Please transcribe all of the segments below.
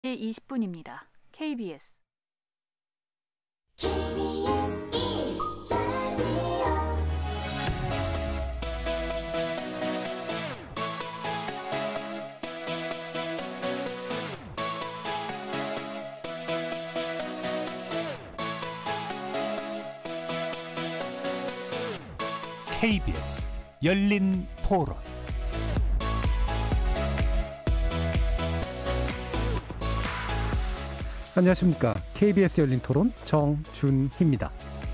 20분입니다. KBS KBS 열린 토론. 안녕하십니까. KBS 열린 토론 정준희입니다.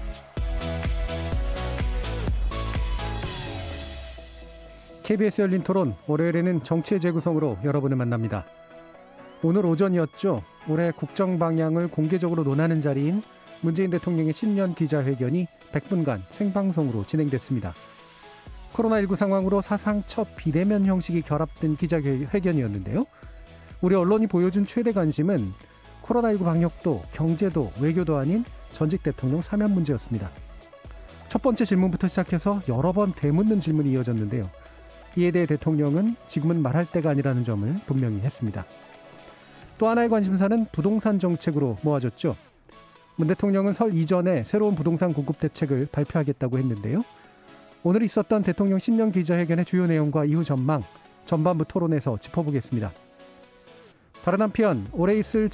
KBS 열린 토론 월요일에는 정치의 재구성으로 여러분을 만납니다. 오늘 오전이었죠. 올해 국정 방향을 공개적으로 논하는 자리인 문재인 대통령의 신년 기자회견이 100분간 생방송으로 진행됐습니다. 코로나19 상황으로 사상 첫 비대면 형식이 결합된 기자회견이었는데요. 우리 언론이 보여준 최대 관심은 코로나19 방역도 경제도 외교도 아닌 전직 대통령 사면 문제였습니다. 첫 번째 질문부터 시작해서 여러 번 되묻는 질문이 이어졌는데요. 이에 대해 대통령은 지금은 말할 때가 아니라는 점을 분명히 했습니다. 또 하나의 관심사는 부동산 정책으로 모아졌죠. 문 대통령은 설 이전에 새로운 부동산 공급 대책을 발표하겠다고 했는데요. 오늘 있었던 대통령 신년 기자회견의 주요 내용과 이후 전망, 전반부 토론에서 짚어보겠습니다. 다른 한편 올해 있을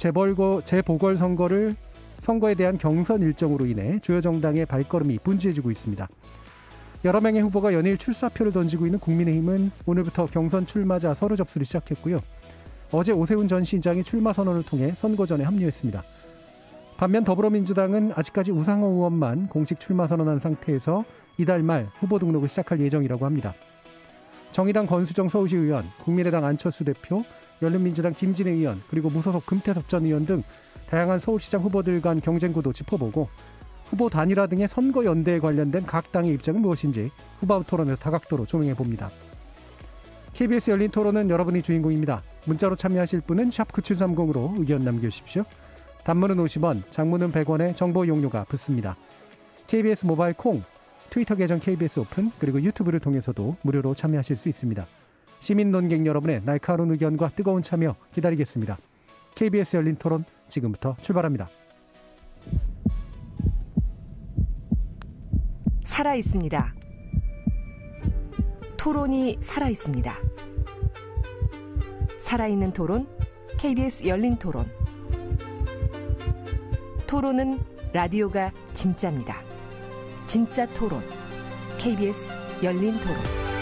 재보궐선거에 대한 경선 일정으로 인해 주요 정당의 발걸음이 분주해지고 있습니다. 여러 명의 후보가 연일 출사표를 던지고 있는 국민의힘은 오늘부터 경선 출마자 서류 접수를 시작했고요. 어제 오세훈 전 시장이 출마 선언을 통해 선거전에 합류했습니다. 반면 더불어민주당은 아직까지 우상호 의원만 공식 출마 선언한 상태에서 이달 말 후보 등록을 시작할 예정이라고 합니다. 정의당 권수정 서울시 의원, 국민의당 안철수 대표, 열린민주당 김진애 의원, 그리고 무소속 금태섭 전 의원 등 다양한 서울시장 후보들 간 경쟁 구도 짚어보고 후보 단일화 등의 선거 연대에 관련된 각 당의 입장은 무엇인지 후반 토론에서 다각도로 조명해봅니다. KBS 열린 토론은 여러분이 주인공입니다. 문자로 참여하실 분은 샵 9730으로 의견 남겨주십시오. 단문은 50원, 장문은 100원의 정보 이용료가 붙습니다. KBS 모바일 콩, 트위터 계정 KBS 오픈, 그리고 유튜브를 통해서도 무료로 참여하실 수 있습니다. 시민 논객 여러분의 날카로운 의견과 뜨거운 참여 기다리겠습니다. KBS 열린 토론 지금부터 출발합니다. 살아있습니다. 토론이 살아있습니다. 살아있는 토론, KBS 열린 토론. 토론은 라디오가 진짜입니다. 진짜 토론, KBS 열린 토론.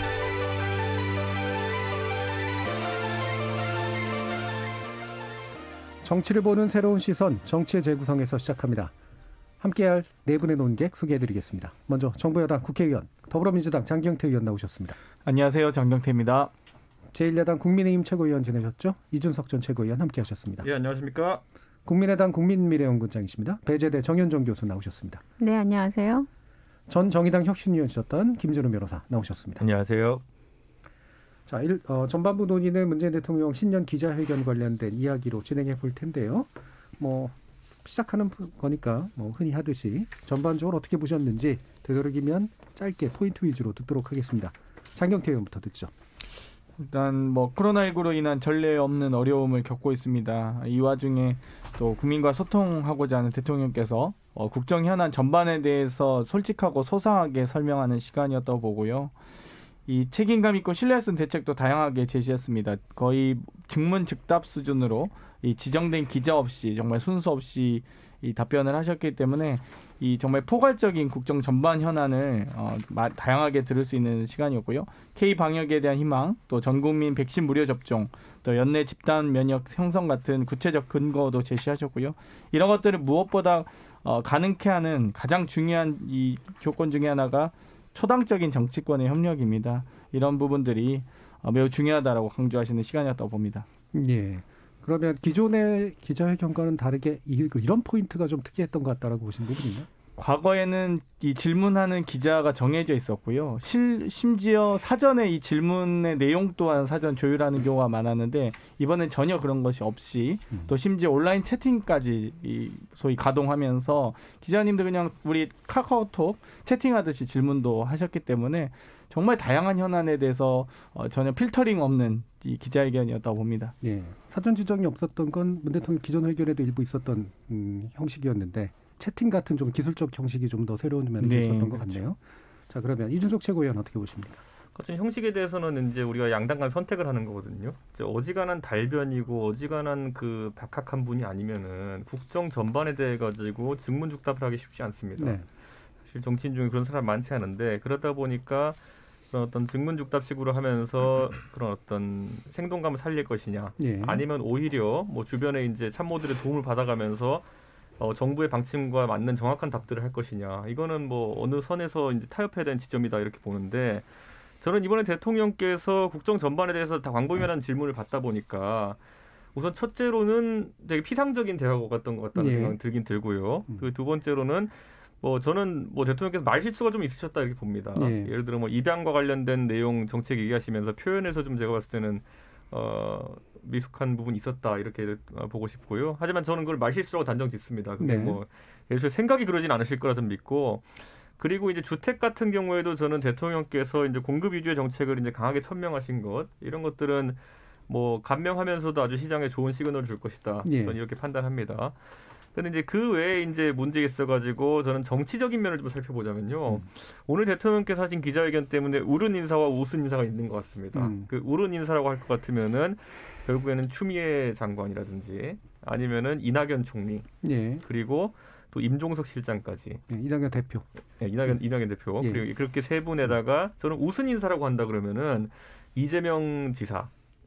정치를 보는 새로운 시선, 정치의 재구성에서 시작합니다. 함께할 네 분의 논객 소개해드리겠습니다. 먼저 정부 여당 국회의원, 더불어민주당 장경태 의원 나오셨습니다. 안녕하세요. 장경태입니다. 제1야당 국민의힘 최고위원 지내셨죠? 이준석 전 최고위원 함께하셨습니다. 예, 안녕하십니까? 국민의당 국민미래연구원장이십니다. 배재대 정현종 교수 나오셨습니다. 네, 안녕하세요. 전 정의당 혁신위원이셨던 김준우 변호사 나오셨습니다. 안녕하세요. 자, 전반부 논의는 문재인 대통령 신년 기자회견 관련된 이야기로 진행해 볼 텐데요. 시작하는 거니까 흔히 하듯이 전반적으로 어떻게 보셨는지 되도록이면 짧게 포인트 위주로 듣도록 하겠습니다. 장경태 의원부터 듣죠. 일단 코로나19로 인한 전례 없는 어려움을 겪고 있습니다. 이 와중에 또 국민과 소통하고자 하는 대통령께서 국정 현안 전반에 대해서 솔직하고 소상하게 설명하는 시간이었다고 보고요. 이 책임감 있고 신뢰할 수 있는 대책도 다양하게 제시했습니다. 거의 즉문즉답 수준으로 이 지정된 기자 없이 정말 순서 없이 이 답변을 하셨기 때문에 이 정말 포괄적인 국정 전반 현안을 다양하게 들을 수 있는 시간이었고요. K-방역에 대한 희망, 또 전국민 백신 무료 접종, 또 연내 집단 면역 형성 같은 구체적 근거도 제시하셨고요. 이런 것들을 무엇보다 가능케 하는 가장 중요한 이 조건 중에 하나가 초당적인 정치권의 협력입니다. 이런 부분들이 매우 중요하다라고 강조하시는 시간이었다고 봅니다. 예. 그러면 기존의 기자회견과는 다르게 이런 포인트가 좀 특이했던 것 같다라고 보신 부분이 있나요? 과거에는 이 질문하는 기자가 정해져 있었고요. 심지어 사전에 이 질문의 내용 또한 사전 조율하는 경우가 많았는데 이번엔 전혀 그런 것이 없이 또 심지어 온라인 채팅까지 소위 가동하면서 기자님들 그냥 우리 카카오톡 채팅하듯이 질문도 하셨기 때문에 정말 다양한 현안에 대해서 전혀 필터링 없는 이 기자회견이었다고 봅니다. 예. 사전 지정이 없었던 건 문 대통령 기존 회견에도 일부 있었던 형식이었는데 채팅 같은 좀 기술적 형식이 좀 더 새로운 면도 있었던 것 같네요. 자, 그러면 이준석 최고위원 어떻게 보십니까? 같은 형식에 대해서는 이제 우리가 양당 간 선택을 하는 거거든요. 이제 어지간한 달변이고 어지간한 그 박학한 분이 아니면은 국정 전반에 대해 가지고 증문즉답을 하기 쉽지 않습니다. 네. 사실 정치인 중에 그런 사람 많지 않은데 그러다 보니까 그런 어떤 증문즉답식으로 하면서 그런 어떤 생동감을 살릴 것이냐, 예. 아니면 오히려 뭐 주변에 이제 참모들의 도움을 받아가면서 정부의 방침과 맞는 정확한 답들을 할 것이냐. 이거는 뭐 어느 선에서 이제 타협해야 되는 지점이다 이렇게 보는데 저는 이번에 대통령께서 국정 전반에 대해서 다 광범위한 질문을 받다 보니까 우선 첫째로는 되게 피상적인 대화가 같던 것 같다는 생각이 들긴 들고요. 그 두 번째로는 저는 대통령께서 말실수가 좀 있으셨다 이렇게 봅니다. 예를 들어 입양과 관련된 내용 정책 얘기하시면서 표현에서 좀 제가 봤을 때는 미숙한 부분이 있었다 이렇게 보고 싶고요. 하지만 저는 그걸 말실수라고 단정 짓습니다. 근데 예를 들어 생각이 그러진 않으실 거라 좀 믿고 그리고 이제 주택 같은 경우에도 저는 대통령께서 이제 공급 위주의 정책을 이제 강하게 천명하신 것 이런 것들은 감명하면서도 아주 시장에 좋은 시그널을 줄 것이다. 저는 이렇게 판단합니다. 그런데 이제 그 외에 이제 문제가 있어가지고 저는 정치적인 면을 좀 살펴보자면요. 오늘 대통령께서 하신 기자회견 때문에 울은 인사와 웃은 인사가 있는 것 같습니다. 그 울은 인사라고 할 것 같으면은 결국에는 추미애 장관이라든지 아니면은 이낙연 총리 그리고 또 임종석 실장까지 이낙연 대표, 이낙연 대표 그리고 그렇게 세 분에다가 저는 웃은 인사라고 한다 그러면은 이재명 지사.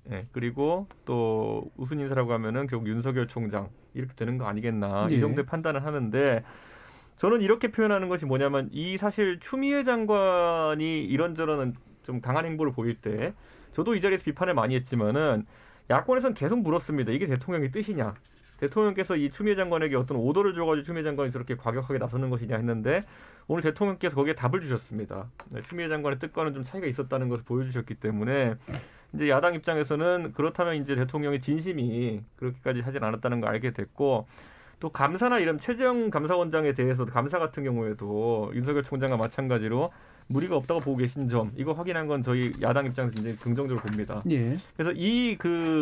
그리고 또 웃은 인사라고 하면은 결국 윤석열 총장 이렇게 되는 거 아니겠나 이 정도의 판단을 하는데 저는 이렇게 표현하는 것이 뭐냐면 이 사실 추미애 장관이 이런저런 좀 강한 행보를 보일 때 저도 이 자리에서 비판을 많이 했지만은 야권에서는 계속 물었습니다. 이게 대통령의 뜻이냐? 대통령께서 이 추미애 장관에게 어떤 오더를 줘가지고 추미애 장관이 저렇게 과격하게 나서는 것이냐 했는데 오늘 대통령께서 거기에 답을 주셨습니다. 추미애 장관의 뜻과는 좀 차이가 있었다는 것을 보여주셨기 때문에 이제 야당 입장에서는 그렇다면 이제 대통령의 진심이 그렇게까지 하진 않았다는 걸 알게 됐고 또 감사나 이런 최재형 감사원장에 대해서도 감사 같은 경우에도 윤석열 총장과 마찬가지로 무리가 없다고 보고 계신 점 이거 확인한 건 저희 야당 입장에서 이제 긍정적으로 봅니다. 그래서 이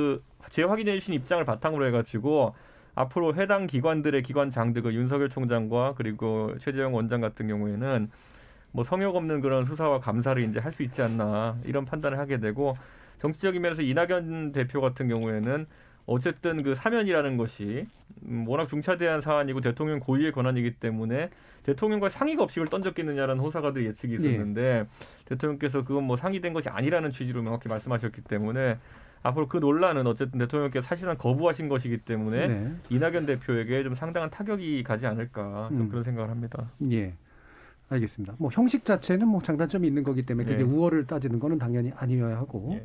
재확인해 주신 입장을 바탕으로 해가지고 앞으로 해당 기관들의 기관장들 윤석열 총장과 그리고 최재형 원장 같은 경우에는 성역 없는 그런 수사와 감사를 이제 할 수 있지 않나 이런 판단을 하게 되고 정치적인 면에서 이낙연 대표 같은 경우에는 어쨌든 그 사면이라는 것이 워낙 중차대한 사안이고 대통령 고유의 권한이기 때문에 대통령과 상의가 없이 이걸 던졌겠느냐라는 호사가들 예측이 있었는데 대통령께서 그건 상의된 것이 아니라는 취지로 명확히 말씀하셨기 때문에 앞으로 그 논란은 어쨌든 대통령께서 사실상 거부하신 것이기 때문에 이낙연 대표에게 좀 상당한 타격이 가지 않을까 좀 그런 생각을 합니다. 알겠습니다. 형식 자체는 장단점이 있는 거기 때문에 그게 우월을 따지는 거는 당연히 아니어야 하고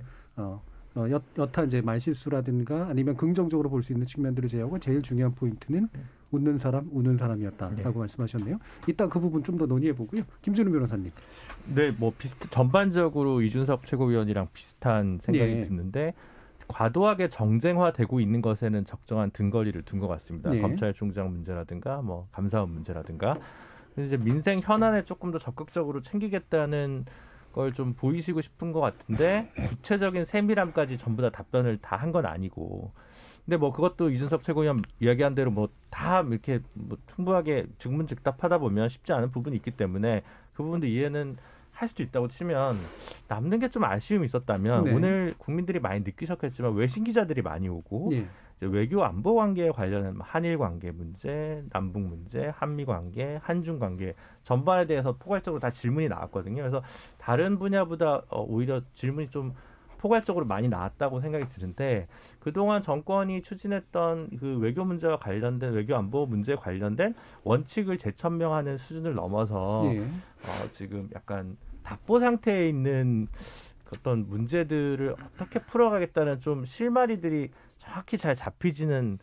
여타 이제 말실수라든가 아니면 긍정적으로 볼 수 있는 측면들을 제외하고 제일 중요한 포인트는 웃는 사람, 우는 사람이었다라고 말씀하셨네요. 이따 그 부분 좀 더 논의해 보고요. 김준우 변호사님. 네, 전반적으로 이준석 최고위원이랑 비슷한 생각이 드는데 과도하게 정쟁화되고 있는 것에는 적정한 등거리를 둔 것 같습니다. 검찰총장 문제라든가 감사원 문제라든가. 이제 민생 현안에 조금 더 적극적으로 챙기겠다는 걸 좀 보이시고 싶은 것 같은데 구체적인 세밀함까지 전부 다 답변을 다 한 건 아니고 근데 그것도 이준석 최고위원 이야기한 대로 다 이렇게 충분하게 증문즉답하다 보면 쉽지 않은 부분이 있기 때문에 그 부분도 이해는 할 수도 있다고 치면 남는 게 좀 아쉬움이 있었다면 오늘 국민들이 많이 느끼셨겠지만 외신 기자들이 많이 오고 이제 외교 안보 관계에 관련한 한일 관계 문제, 남북 문제, 한미 관계, 한중 관계 전반에 대해서 포괄적으로 다 질문이 나왔거든요. 그래서 다른 분야보다 오히려 질문이 좀 포괄적으로 많이 나왔다고 생각이 드는데 그동안 정권이 추진했던 그 외교 문제와 관련된 외교 안보 문제에 관련된 원칙을 재천명하는 수준을 넘어서 지금 약간 답보 상태에 있는 어떤 문제들을 어떻게 풀어가겠다는 좀 실마리들이 정확히 잘 잡히지는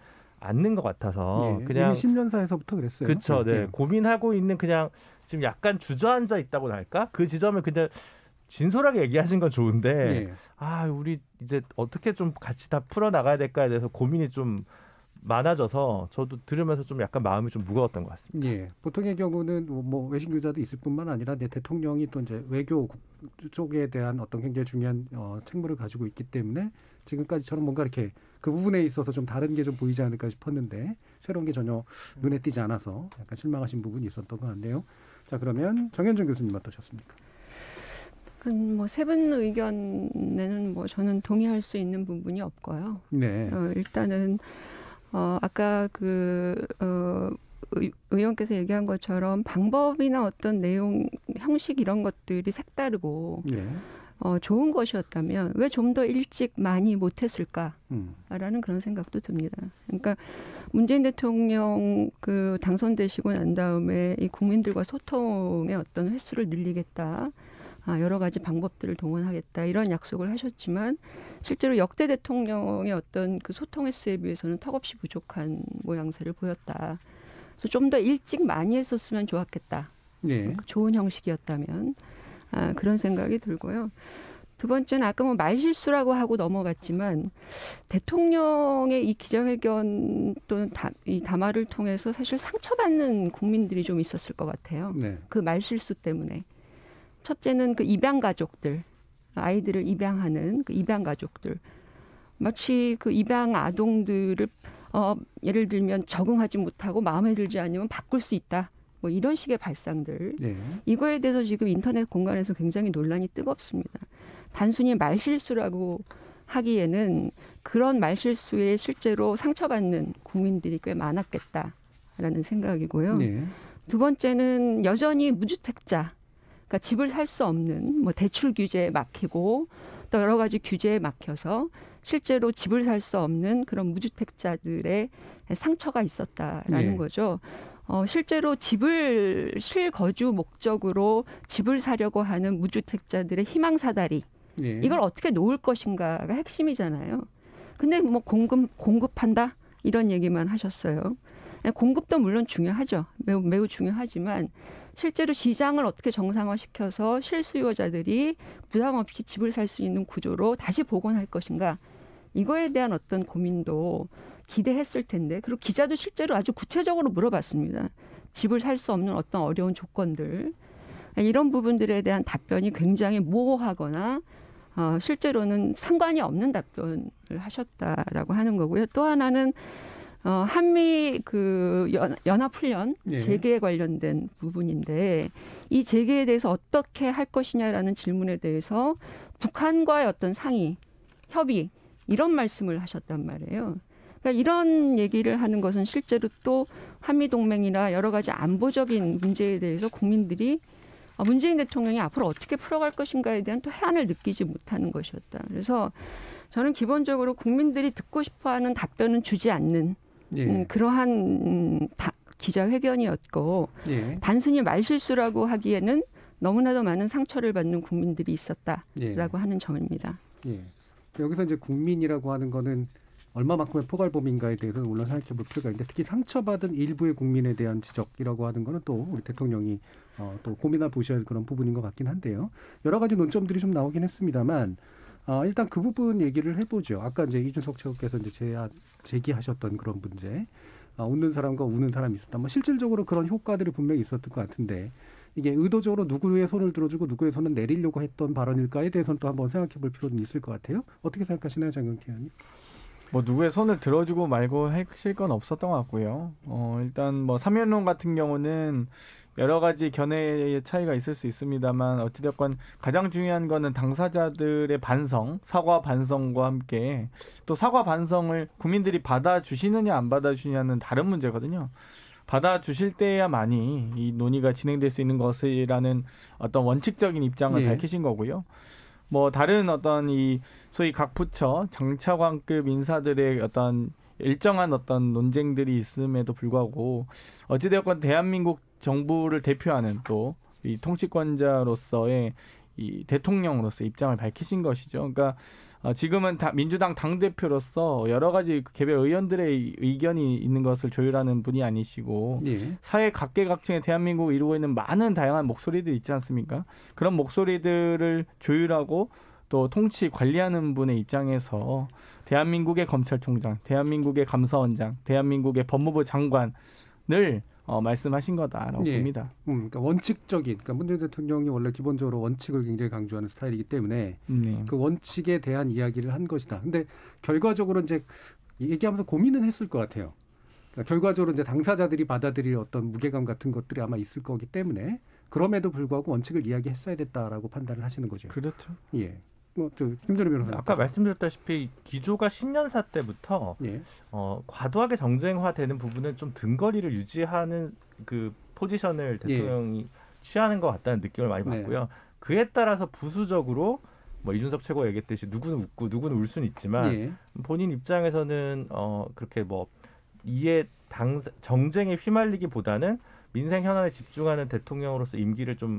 않는 것 같아서 그냥 10년사에서부터 그랬어요. 그렇죠. 네. 고민하고 있는 그냥 지금 약간 주저앉아 있다고 할까? 그 지점을 그냥 진솔하게 얘기하신 건 좋은데 우리 이제 어떻게 좀 같이 다 풀어 나가야 될까에 대해서 고민이 좀 많아져서 저도 들으면서 좀 약간 마음이 좀 무거웠던 것 같습니다. 예. 보통의 경우는 뭐 외신 교자도 있을 뿐만 아니라 이제 대통령이 또 이제 외교 쪽에 대한 어떤 굉장히 중요한 책무를 가지고 있기 때문에 지금까지처럼 뭔가 이렇게 그 부분에 있어서 좀 다른 게 좀 보이지 않을까 싶었는데 새로운 게 전혀 눈에 띄지 않아서 약간 실망하신 부분이 있었던 것 같네요. 자, 그러면 정현준 교수님 어떠셨습니까? 뭐 세 분 의견에는 뭐 저는 동의할 수 있는 부분이 없고요. 네. 일단은 아까 의원께서 얘기한 것처럼 방법이나 어떤 내용, 형식 이런 것들이 색다르고 좋은 것이었다면 왜 좀 더 일찍 많이 못했을까라는 그런 생각도 듭니다. 그러니까 문재인 대통령 그 당선되시고 난 다음에 이 국민들과 소통의 어떤 횟수를 늘리겠다. 여러 가지 방법들을 동원하겠다 이런 약속을 하셨지만 실제로 역대 대통령의 어떤 그 소통 횟수에 비해서는 턱없이 부족한 모양새를 보였다. 그래서 좀 더 일찍 많이 했었으면 좋았겠다. 좋은 형식이었다면 그런 생각이 들고요. 두 번째는 아까 뭐 말실수라고 하고 넘어갔지만 대통령의 이 기자회견 또는 이 담화를 통해서 사실 상처받는 국민들이 좀 있었을 것 같아요. 그 말실수 때문에. 첫째는 그 입양 가족들, 아이들을 입양하는 그 입양 가족들. 마치 그 입양 아동들을 예를 들면 적응하지 못하고 마음에 들지 않으면 바꿀 수 있다. 뭐 이런 식의 발상들. 이거에 대해서 지금 인터넷 공간에서 굉장히 논란이 뜨겁습니다. 단순히 말실수라고 하기에는 그런 말실수에 실제로 상처받는 국민들이 꽤 많았겠다라는 생각이고요. 두 번째는 여전히 무주택자. 그러니까 집을 살 수 없는 뭐 대출 규제에 막히고 또 여러 가지 규제에 막혀서 실제로 집을 살 수 없는 그런 무주택자들의 상처가 있었다라는 거죠. 실제로 집을 실거주 목적으로 집을 사려고 하는 무주택자들의 희망사다리 이걸 어떻게 놓을 것인가가 핵심이잖아요. 근데 뭐 공급한다 이런 얘기만 하셨어요. 공급도 물론 중요하죠. 매우 중요하지만 실제로 시장을 어떻게 정상화시켜서 실수요자들이 부담 없이 집을 살 수 있는 구조로 다시 복원할 것인가. 이거에 대한 어떤 고민도 기대했을 텐데 그리고 기자도 실제로 아주 구체적으로 물어봤습니다. 집을 살 수 없는 어떤 어려운 조건들. 이런 부분들에 대한 답변이 굉장히 모호하거나 실제로는 상관이 없는 답변을 하셨다라고 하는 거고요. 또 하나는 한미 그 연합훈련 재개에 관련된 부분인데 이 재개에 대해서 어떻게 할 것이냐라는 질문에 대해서 북한과의 어떤 상의, 협의 이런 말씀을 하셨단 말이에요. 그러니까 이런 얘기를 하는 것은 실제로 또 한미동맹이나 여러 가지 안보적인 문제에 대해서 국민들이 문재인 대통령이 앞으로 어떻게 풀어갈 것인가에 대한 또 해안을 느끼지 못하는 것이었다. 그래서 저는 기본적으로 국민들이 듣고 싶어하는 답변은 주지 않는 그러한 기자회견이었고 단순히 말실수라고 하기에는 너무나도 많은 상처를 받는 국민들이 있었다라고 하는 점입니다. 여기서 이제 국민이라고 하는 거는 얼마만큼의 포괄범위인가에 대해서는 물론 생각해 볼 필요가 있는데 특히 상처받은 일부의 국민에 대한 지적이라고 하는 거는 또 우리 대통령이 또 고민해 보셔야 할 그런 부분인 것 같긴 한데요. 여러 가지 논점들이 좀 나오긴 했습니다만 일단 그 부분 얘기를 해보죠. 아까 이제 이준석 최고께서 이제 제기하셨던 그런 문제, 웃는 사람과 우는 사람이 있었다. 뭐 실질적으로 그런 효과들이 분명히 있었던 것 같은데 이게 의도적으로 누구의 손을 들어주고 누구의 손을 내리려고 했던 발언일까에 대해서는 또 한번 생각해 볼 필요는 있을 것 같아요. 어떻게 생각하시나요, 장경태 의원님? 뭐 누구의 손을 들어주고 말고 하실 건 없었던 것 같고요. 일단 뭐 삼연론 같은 경우는 여러 가지 견해의 차이가 있을 수 있습니다만 어찌됐건 가장 중요한 거는 당사자들의 반성, 사과 반성과 함께 또 사과 반성을 국민들이 받아주시느냐 안 받아주시냐는 다른 문제거든요. 받아주실 때야만이 이 논의가 진행될 수 있는 것이라는 어떤 원칙적인 입장을 밝히신 거고요. 뭐 다른 어떤 이 소위 각 부처 장차관급 인사들의 어떤 일정한 어떤 논쟁들이 있음에도 불구하고 어찌되었건 대한민국 정부를 대표하는 또 이 통치권자로서의 이 대통령으로서 입장을 밝히신 것이죠. 그러니까 지금은 민주당 당대표로서 여러 가지 개별 의원들의 의견이 있는 것을 조율하는 분이 아니시고 사회 각계각층의 대한민국을 이루고 있는 많은 다양한 목소리들이 있지 않습니까? 그런 목소리들을 조율하고 또 통치 관리하는 분의 입장에서 대한민국의 검찰총장, 대한민국의 감사원장, 대한민국의 법무부 장관을 말씀하신 거다라고 봅니다. 그러니까 원칙적인, 그러니까 문재인 대통령이 원래 기본적으로 원칙을 굉장히 강조하는 스타일이기 때문에 그 원칙에 대한 이야기를 한 것이다. 근데 결과적으로 이제 얘기하면서 고민은 했을 것 같아요. 그러니까 결과적으로 이제 당사자들이 받아들일 어떤 무게감 같은 것들이 아마 있을 거기 때문에 그럼에도 불구하고 원칙을 이야기했어야 됐다라고 판단을 하시는 거죠. 그렇죠. 예. 김준호 변호사님. 아까 말씀드렸다시피 기조가 신년사 때부터 과도하게 정쟁화되는 부분은 좀 등거리를 유지하는 그 포지션을 대통령이 취하는 것 같다는 느낌을 많이 받고요. 그에 따라서 부수적으로 뭐 이준석 최고 얘기했듯이 누구는 웃고 누구는 울 수는 있지만 본인 입장에서는 그렇게 뭐 이에 정쟁에 휘말리기보다는 민생 현안에 집중하는 대통령으로서 임기를 좀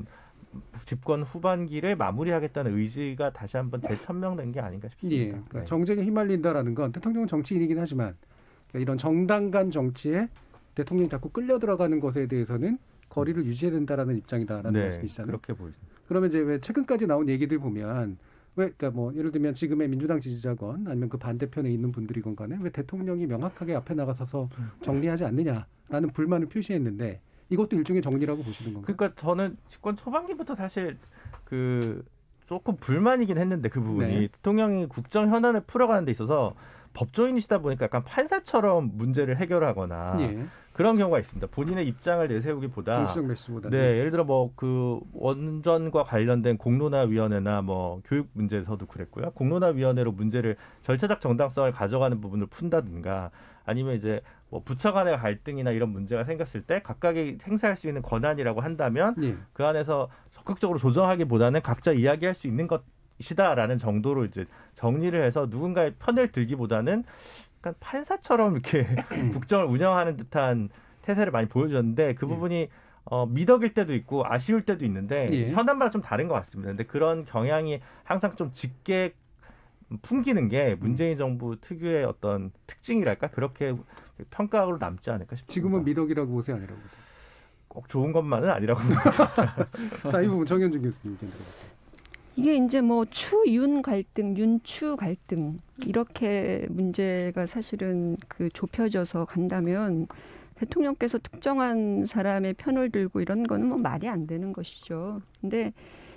집권 후반기를 마무리하겠다는 의지가 다시 한번 재천명된 게 아닌가 싶습니다. 그러니까 정쟁에 휘말린다라는 건 대통령은 정치인이긴 하지만 그러니까 이런 정당 간 정치에 대통령이 자꾸 끌려 들어가는 것에 대해서는 거리를 유지해야 된다라는 입장이다라는 말씀이시잖아요. 그렇게 보입니다. 그러면 이제 왜 최근까지 나온 얘기들 보면 그러니까 뭐 예를 들면 지금의 민주당 지지자건 아니면 그 반대편에 있는 분들이건 간에 왜 대통령이 명확하게 앞에 나가서서 정리하지 않느냐라는 불만을 표시했는데 이것도 일종의 정리라고 보시는 건가요? 그러니까 저는 집권 초반기부터 사실 그 조금 불만이긴 했는데 그 부분이 대통령이 국정 현안을 풀어가는 데 있어서 법조인이시다 보니까 약간 판사처럼 문제를 해결하거나 그런 경우가 있습니다. 본인의 입장을 내세우기보다 예를 들어 뭐 그 원전과 관련된 공론화위원회나 뭐 교육 문제에서도 그랬고요. 공론화위원회로 문제를 절차적 정당성을 가져가는 부분을 푼다든가 아니면 이제 뭐 부처 간의 갈등이나 이런 문제가 생겼을 때 각각이 행사할 수 있는 권한이라고 한다면 그 안에서 적극적으로 조정하기보다는 각자 이야기할 수 있는 것이다라는 정도로 이제 정리를 해서 누군가의 편을 들기보다는 약간 판사처럼 이렇게 국정을 운영하는 듯한 태세를 많이 보여줬는데 그 부분이 미덕일 때도 있고 아쉬울 때도 있는데 현안마다 좀 다른 것 같습니다. 근데 그런 경향이 항상 좀 짙게 풍기는 게 문재인 정부 특유의 어떤 특징이랄까 그렇게 평가로 남지 않을까 싶습니다. 지금은 미덕이라고 보세요, 아니라고 보세요? 꼭 좋은 것만은 아니라고 봅니다. 자, 이 부분 정현준 교수님 좀 들어볼게요. 이게 이제 뭐 추윤 갈등, 윤추 갈등 이렇게 문제가 사실은 그 좁혀져서 간다면 대통령께서 특정한 사람의 편을 들고 이런 거는 뭐 말이 안 되는 것이죠. 근데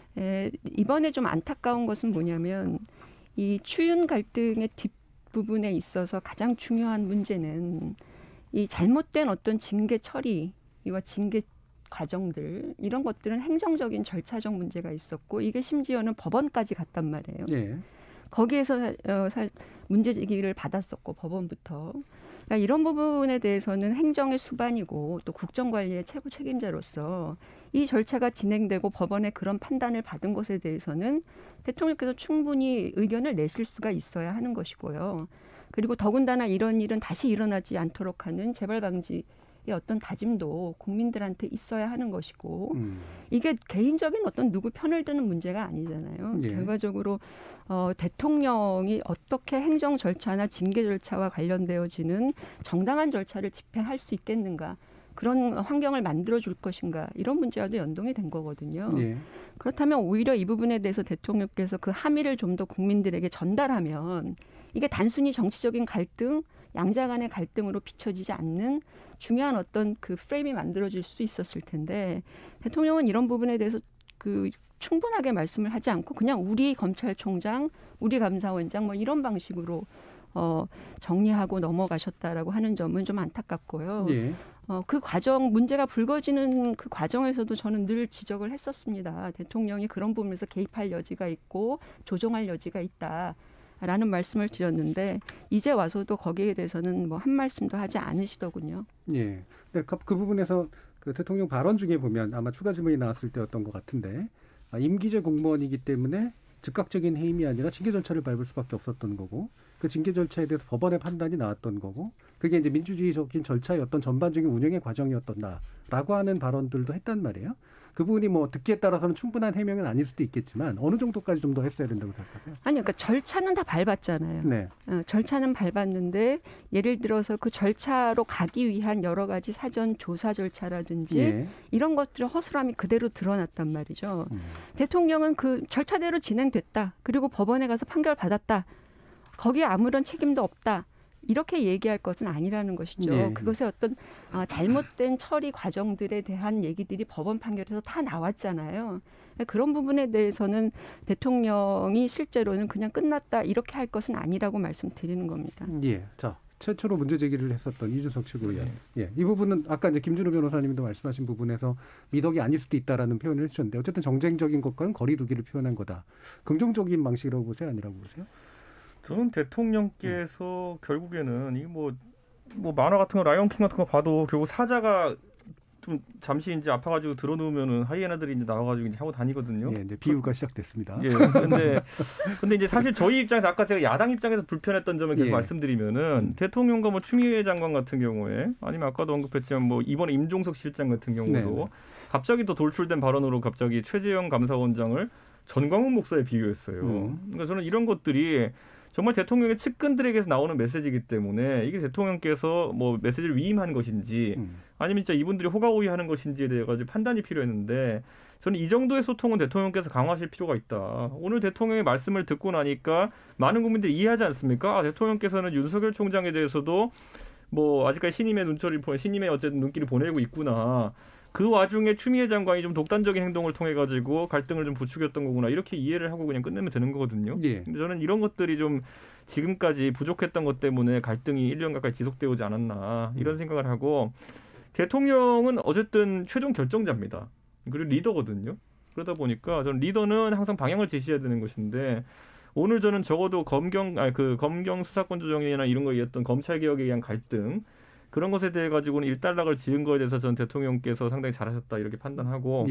이번에 좀 안타까운 것은 뭐냐면 이 추윤 갈등의 뒷부분에 있어서 가장 중요한 문제는 이 잘못된 어떤 징계 처리와 징계 과정들 이런 것들은 행정적인 절차적 문제가 있었고 이게 심지어는 법원까지 갔단 말이에요. 거기에서 문제 제기를 받았었고 법원부터. 그러니까 이런 부분에 대해서는 행정의 수반이고 또 국정관리의 최고 책임자로서 이 절차가 진행되고 법원의 그런 판단을 받은 것에 대해서는 대통령께서 충분히 의견을 내실 수가 있어야 하는 것이고요. 그리고 더군다나 이런 일은 다시 일어나지 않도록 하는 재발 방지의 어떤 다짐도 국민들한테 있어야 하는 것이고 이게 개인적인 어떤 누구 편을 드는 문제가 아니잖아요. 결과적으로 대통령이 어떻게 행정 절차나 징계 절차와 관련되어지는 정당한 절차를 집행할 수 있겠는가. 그런 환경을 만들어줄 것인가 이런 문제와도 연동이 된 거거든요. 그렇다면 오히려 이 부분에 대해서 대통령께서 그 함의를 좀 더 국민들에게 전달하면 이게 단순히 정치적인 갈등, 양자 간의 갈등으로 비춰지지 않는 중요한 어떤 그 프레임이 만들어질 수 있었을 텐데 대통령은 이런 부분에 대해서 그 충분하게 말씀을 하지 않고 그냥 우리 검찰총장, 우리 감사원장 뭐 이런 방식으로 정리하고 넘어가셨다라고 하는 점은 좀 안타깝고요. 그 과정, 문제가 불거지는 그 과정에서도 저는 늘 지적을 했었습니다. 대통령이 그런 부분에서 개입할 여지가 있고 조정할 여지가 있다라는 말씀을 드렸는데 이제 와서도 거기에 대해서는 뭐 한 말씀도 하지 않으시더군요. 네, 그 부분에서 그 대통령 발언 중에 보면 아마 추가 질문이 나왔을 때였던 것 같은데 임기제 공무원이기 때문에 즉각적인 해임이 아니라 징계 절차를 밟을 수밖에 없었던 거고 그 징계 절차에 대해서 법원의 판단이 나왔던 거고 그게 이제 민주주의적인 절차의 어떤 전반적인 운영의 과정이었던다라고 하는 발언들도 했단 말이에요. 그 부분이 뭐 듣기에 따라서는 충분한 해명은 아닐 수도 있겠지만 어느 정도까지 좀 더 했어야 된다고 생각하세요? 아니, 그러니까 절차는 다 밟았잖아요. 네. 절차는 밟았는데 예를 들어서 그 절차로 가기 위한 여러 가지 사전 조사 절차라든지 이런 것들의 허술함이 그대로 드러났단 말이죠. 대통령은 그 절차대로 진행됐다. 그리고 법원에 가서 판결 받았다. 거기에 아무런 책임도 없다. 이렇게 얘기할 것은 아니라는 것이죠. 그것의 어떤 잘못된 처리 과정들에 대한 얘기들이 법원 판결에서 다 나왔잖아요. 그런 부분에 대해서는 대통령이 실제로는 그냥 끝났다 이렇게 할 것은 아니라고 말씀드리는 겁니다. 예. 자, 최초로 문제 제기를 했었던 이준석 최고위원. 이 부분은 아까 이제 김준우 변호사님도 말씀하신 부분에서 미덕이 아닐 수도 있다라는 표현을 해주셨는데 어쨌든 정쟁적인 것과는 거리두기를 표현한 거다. 긍정적인 방식이라고 보세요? 아니라고 보세요? 저는 대통령께서 결국에는 이 뭐 만화 같은 거 라이언킹 같은 거 봐도 결국 사자가 좀 잠시 이제 아파가지고 들어놓으면은 하이에나들이 이제 나와가지고 이제 하고 다니거든요. 예, 이제 비유가 시작됐습니다. 예, 근데 이제 사실 저희 입장에서 아까 제가 야당 입장에서 불편했던 점을 계속 말씀드리면은 대통령과 뭐 추미애 장관 같은 경우에 아니면 아까도 언급했지만 뭐 이번에 임종석 실장 같은 경우도 갑자기 또 돌출된 발언으로 갑자기 최재형 감사원장을 전광훈 목사에 비교했어요. 그러니까 저는 이런 것들이 정말 대통령의 측근들에게서 나오는 메시지이기 때문에 이게 대통령께서 뭐 메시지를 위임한 것인지 아니면 진짜 이분들이 호가호위하는 것인지에 대해 가지고 판단이 필요했는데 저는 이 정도의 소통은 대통령께서 강화하실 필요가 있다. 오늘 대통령의 말씀을 듣고 나니까 많은 국민들이 이해하지 않습니까? 대통령께서는 윤석열 총장에 대해서도 뭐 아직까지 신임의 어쨌든 눈길을 보내고 있구나. 그 와중에 추미애 장관이 좀 독단적인 행동을 통해 가지고 갈등을 좀 부추겼던 거구나 이렇게 이해를 하고 그냥 끝내면 되는 거거든요. 근데 저는 이런 것들이 좀 지금까지 부족했던 것 때문에 갈등이 1년 가까이 지속되어 오지 않았나 이런 생각을 하고 대통령은 어쨌든 최종 결정자입니다. 그리고 리더거든요. 그러다 보니까 저는 리더는 항상 방향을 제시해야 되는 것인데 오늘 저는 적어도 검경 수사권 조정이나 이런 거에 의했던 검찰 개혁에 의한 갈등 그런 것에 대해 가지고는 일단락을 지은 거에 대해서 전 대통령께서 상당히 잘하셨다 이렇게 판단하고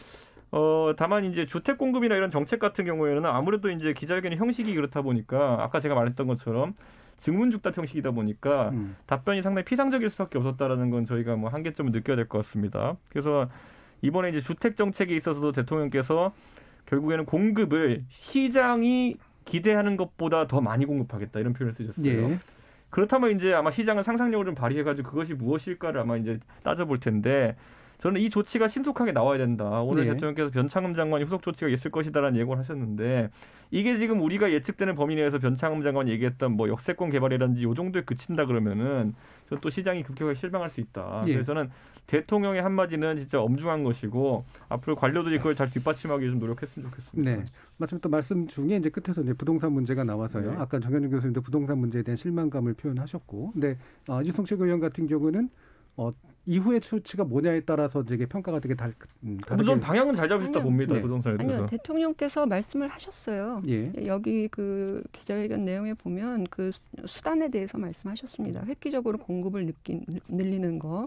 다만 이제 주택 공급이나 이런 정책 같은 경우에는 아무래도 이제 기자회견의 형식이 그렇다 보니까 아까 제가 말했던 것처럼 증문즉답 형식이다 보니까 답변이 상당히 피상적일 수밖에 없었다라는 건 저희가 뭐 한계점을 느껴야 될 것 같습니다. 그래서 이번에 이제 주택 정책에 있어서도 대통령께서 결국에는 공급을 시장이 기대하는 것보다 더 많이 공급하겠다 이런 표현을 쓰셨어요. 그렇다면 이제 아마 시장은 상상력을 좀 발휘해가지고 그것이 무엇일까를 아마 이제 따져볼 텐데 저는 이 조치가 신속하게 나와야 된다. 오늘 대통령께서 변창흠 장관이 후속 조치가 있을 것이다라는 예고를 하셨는데 이게 지금 우리가 예측되는 범위 내에서 변창흠 장관이 얘기했던 뭐 역세권 개발이라든지 이 정도에 그친다 그러면은 또 시장이 급격하게 실망할 수 있다. 그래서 저는 대통령의 한마디는 진짜 엄중한 것이고 앞으로 관료들이 그걸 잘 뒷받침하기 좀 노력했으면 좋겠습니다. 네. 마침 또 말씀 중에 이제 끝에서 이제 부동산 문제가 나와서요. 아까 정현준 교수님도 부동산 문제에 대한 실망감을 표현하셨고, 근데 이준석 최고위원 같은 경우는 이후의 조치가 뭐냐에 따라서 되게 평가가 되게 다르게. 저는 방향은 잘 잡으셨다 봅니다. 부동산에 대해서. 아니요, 대통령께서 말씀을 하셨어요. 여기 그 기자회견 내용에 보면 그 수단에 대해서 말씀하셨습니다. 획기적으로 공급을 늘리는 거,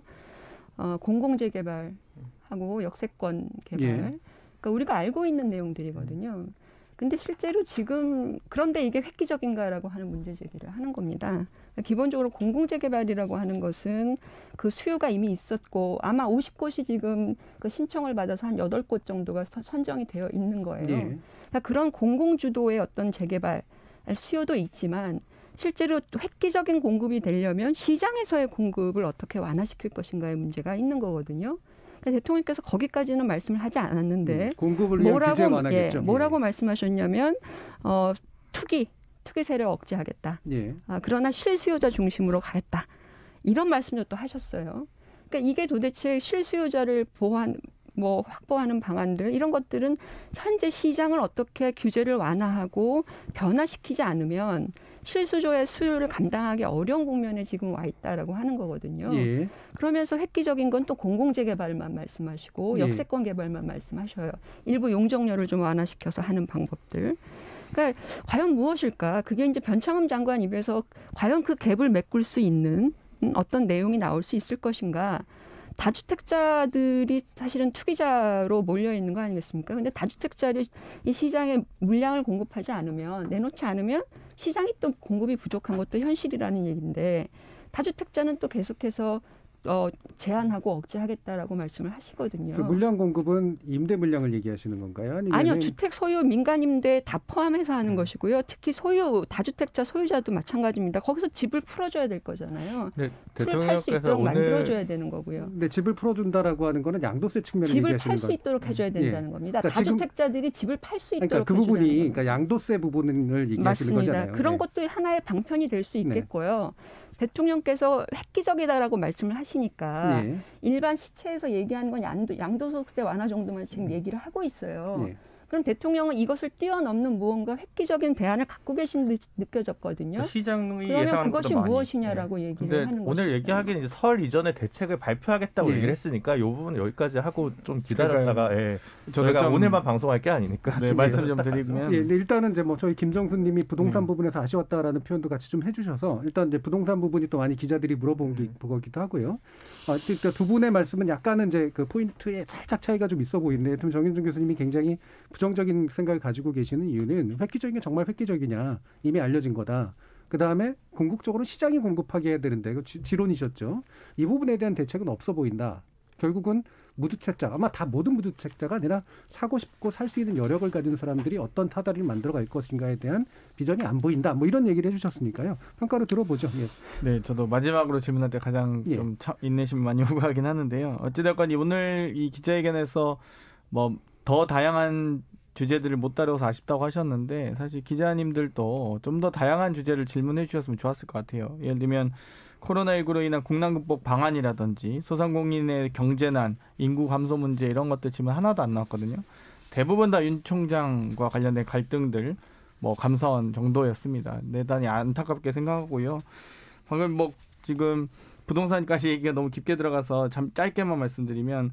공공재개발하고 역세권 개발. 그러니까 우리가 알고 있는 내용들이거든요. 근데 실제로 지금 그런데 이게 획기적인가라고 하는 문제 제기를 하는 겁니다. 기본적으로 공공재개발이라고 하는 것은 그 수요가 이미 있었고 아마 50곳이 지금 그 신청을 받아서 한 8곳 정도가 선정이 되어 있는 거예요. 그러니까 그런 공공주도의 어떤 재개발 수요도 있지만 실제로 획기적인 공급이 되려면 시장에서의 공급을 어떻게 완화시킬 것인가의 문제가 있는 거거든요. 대통령께서 거기까지는 말씀을 하지 않았는데 공급을 위한 규제 완화겠죠. 뭐라고 말씀하셨냐면 투기 세력 억제하겠다. 그러나 실수요자 중심으로 가겠다. 이런 말씀도 또 하셨어요. 그러니까 이게 도대체 실수요자를 확보하는 방안들 이런 것들은 현재 시장을 어떻게 규제를 완화하고 변화시키지 않으면 실수요의 수요를 감당하기 어려운 국면에 지금 와 있다라고 하는 거거든요. 그러면서 획기적인 건 또 공공재개발만 말씀하시고 역세권 개발만 말씀하셔요. 일부 용적률을 좀 완화시켜서 하는 방법들. 그러니까 과연 무엇일까? 그게 이제 변창흠 장관 입에서 과연 그 갭을 메꿀 수 있는 어떤 내용이 나올 수 있을 것인가? 다주택자들이 사실은 투기자로 몰려 있는 거 아니겠습니까? 근데 다주택자를 이 시장에 물량을 공급하지 않으면 내놓지 않으면 시장이 또 공급이 부족한 것도 현실이라는 얘기인데 다주택자는 또 계속해서 제한하고 억제하겠다라고 말씀을 하시거든요. 그 물량 공급은 임대 물량을 얘기하시는 건가요? 아니요. 주택 소유, 민간 임대 다 포함해서 하는 것이고요. 특히 소유, 다주택자 소유자도 마찬가지입니다. 거기서 집을 풀어줘야 될 거잖아요. 네, 집을 팔 수 있도록 만들어줘야 되는 거고요. 근데 집을 풀어준다라고 하는 거는 양도세 측면을 집을 얘기하시는 팔 수 있도록 해줘야 된다는 겁니다. 그러니까 다주택자들이 집을 팔 수 있도록 그러니까 그 부분이 그러니까 양도세 부분을 얘기하시는 맞습니다. 거잖아요. 그런 것도 하나의 방편이 될 수 있겠고요. 대통령께서 획기적이다라고 말씀을 하시니까 일반 시체에서 얘기하는 건 양도소득세 완화 정도만 지금 얘기를 하고 있어요. 그럼 대통령은 이것을 뛰어넘는 무언가 획기적인 대안을 갖고 계신 듯 느껴졌거든요. 시장의 그러면 그것이 무엇이냐라고 얘기를 하는 거죠. 오늘 얘기하기는 이제 설 이전에 대책을 발표하겠다고 얘기를 했으니까 이 부분은 여기까지 하고 좀 기다렸다가 저희가 오늘만 방송할 게 아니니까 말씀 좀 드리면 일단은 이제 뭐 저희 김정수님이 부동산 부분에서 아쉬웠다라는 표현도 같이 좀 해주셔서 일단 이제 부동산 부분이 또 많이 기자들이 물어본 거기도 하고요. 그러니까 두 분의 말씀은 약간은 이제 그 포인트에 살짝 차이가 좀 있어 보이는데, 정현준 교수님이 굉장히 부정적인 생각을 가지고 계시는 이유는 획기적인 게 정말 획기적이냐, 이미 알려진 거다. 그다음에 궁극적으로 시장이 공급하게 해야 되는데, 그 지론이셨죠. 이 부분에 대한 대책은 없어 보인다. 결국은 무주택자, 아마 다 모든 무주택자가 아니라 사고 싶고 살 수 있는 여력을 가진 사람들이 어떤 타다리를 만들어갈 것인가에 대한 비전이 안 보인다. 뭐 이런 얘기를 해주셨으니까요. 평가를 들어보죠. 네, 저도 마지막으로 질문할 때 가장 좀 인내심을 많이 요구하긴 하는데요. 어찌됐건 오늘 이 기자회견에서 뭐 더 다양한 주제들을 못 다뤄서 아쉽다고 하셨는데, 사실 기자님들도 좀 더 다양한 주제를 질문해 주셨으면 좋았을 것 같아요. 예를 들면 코로나19로 인한 국난극복 방안이라든지 소상공인의 경제난, 인구 감소 문제 이런 것들 질문 하나도 안 나왔거든요. 대부분 다 윤 총장과 관련된 갈등들, 뭐 감사원 정도였습니다. 대단히 안타깝게 생각하고요. 방금 뭐 지금 부동산까지 얘기가 너무 깊게 들어가서 참 짧게만 말씀드리면,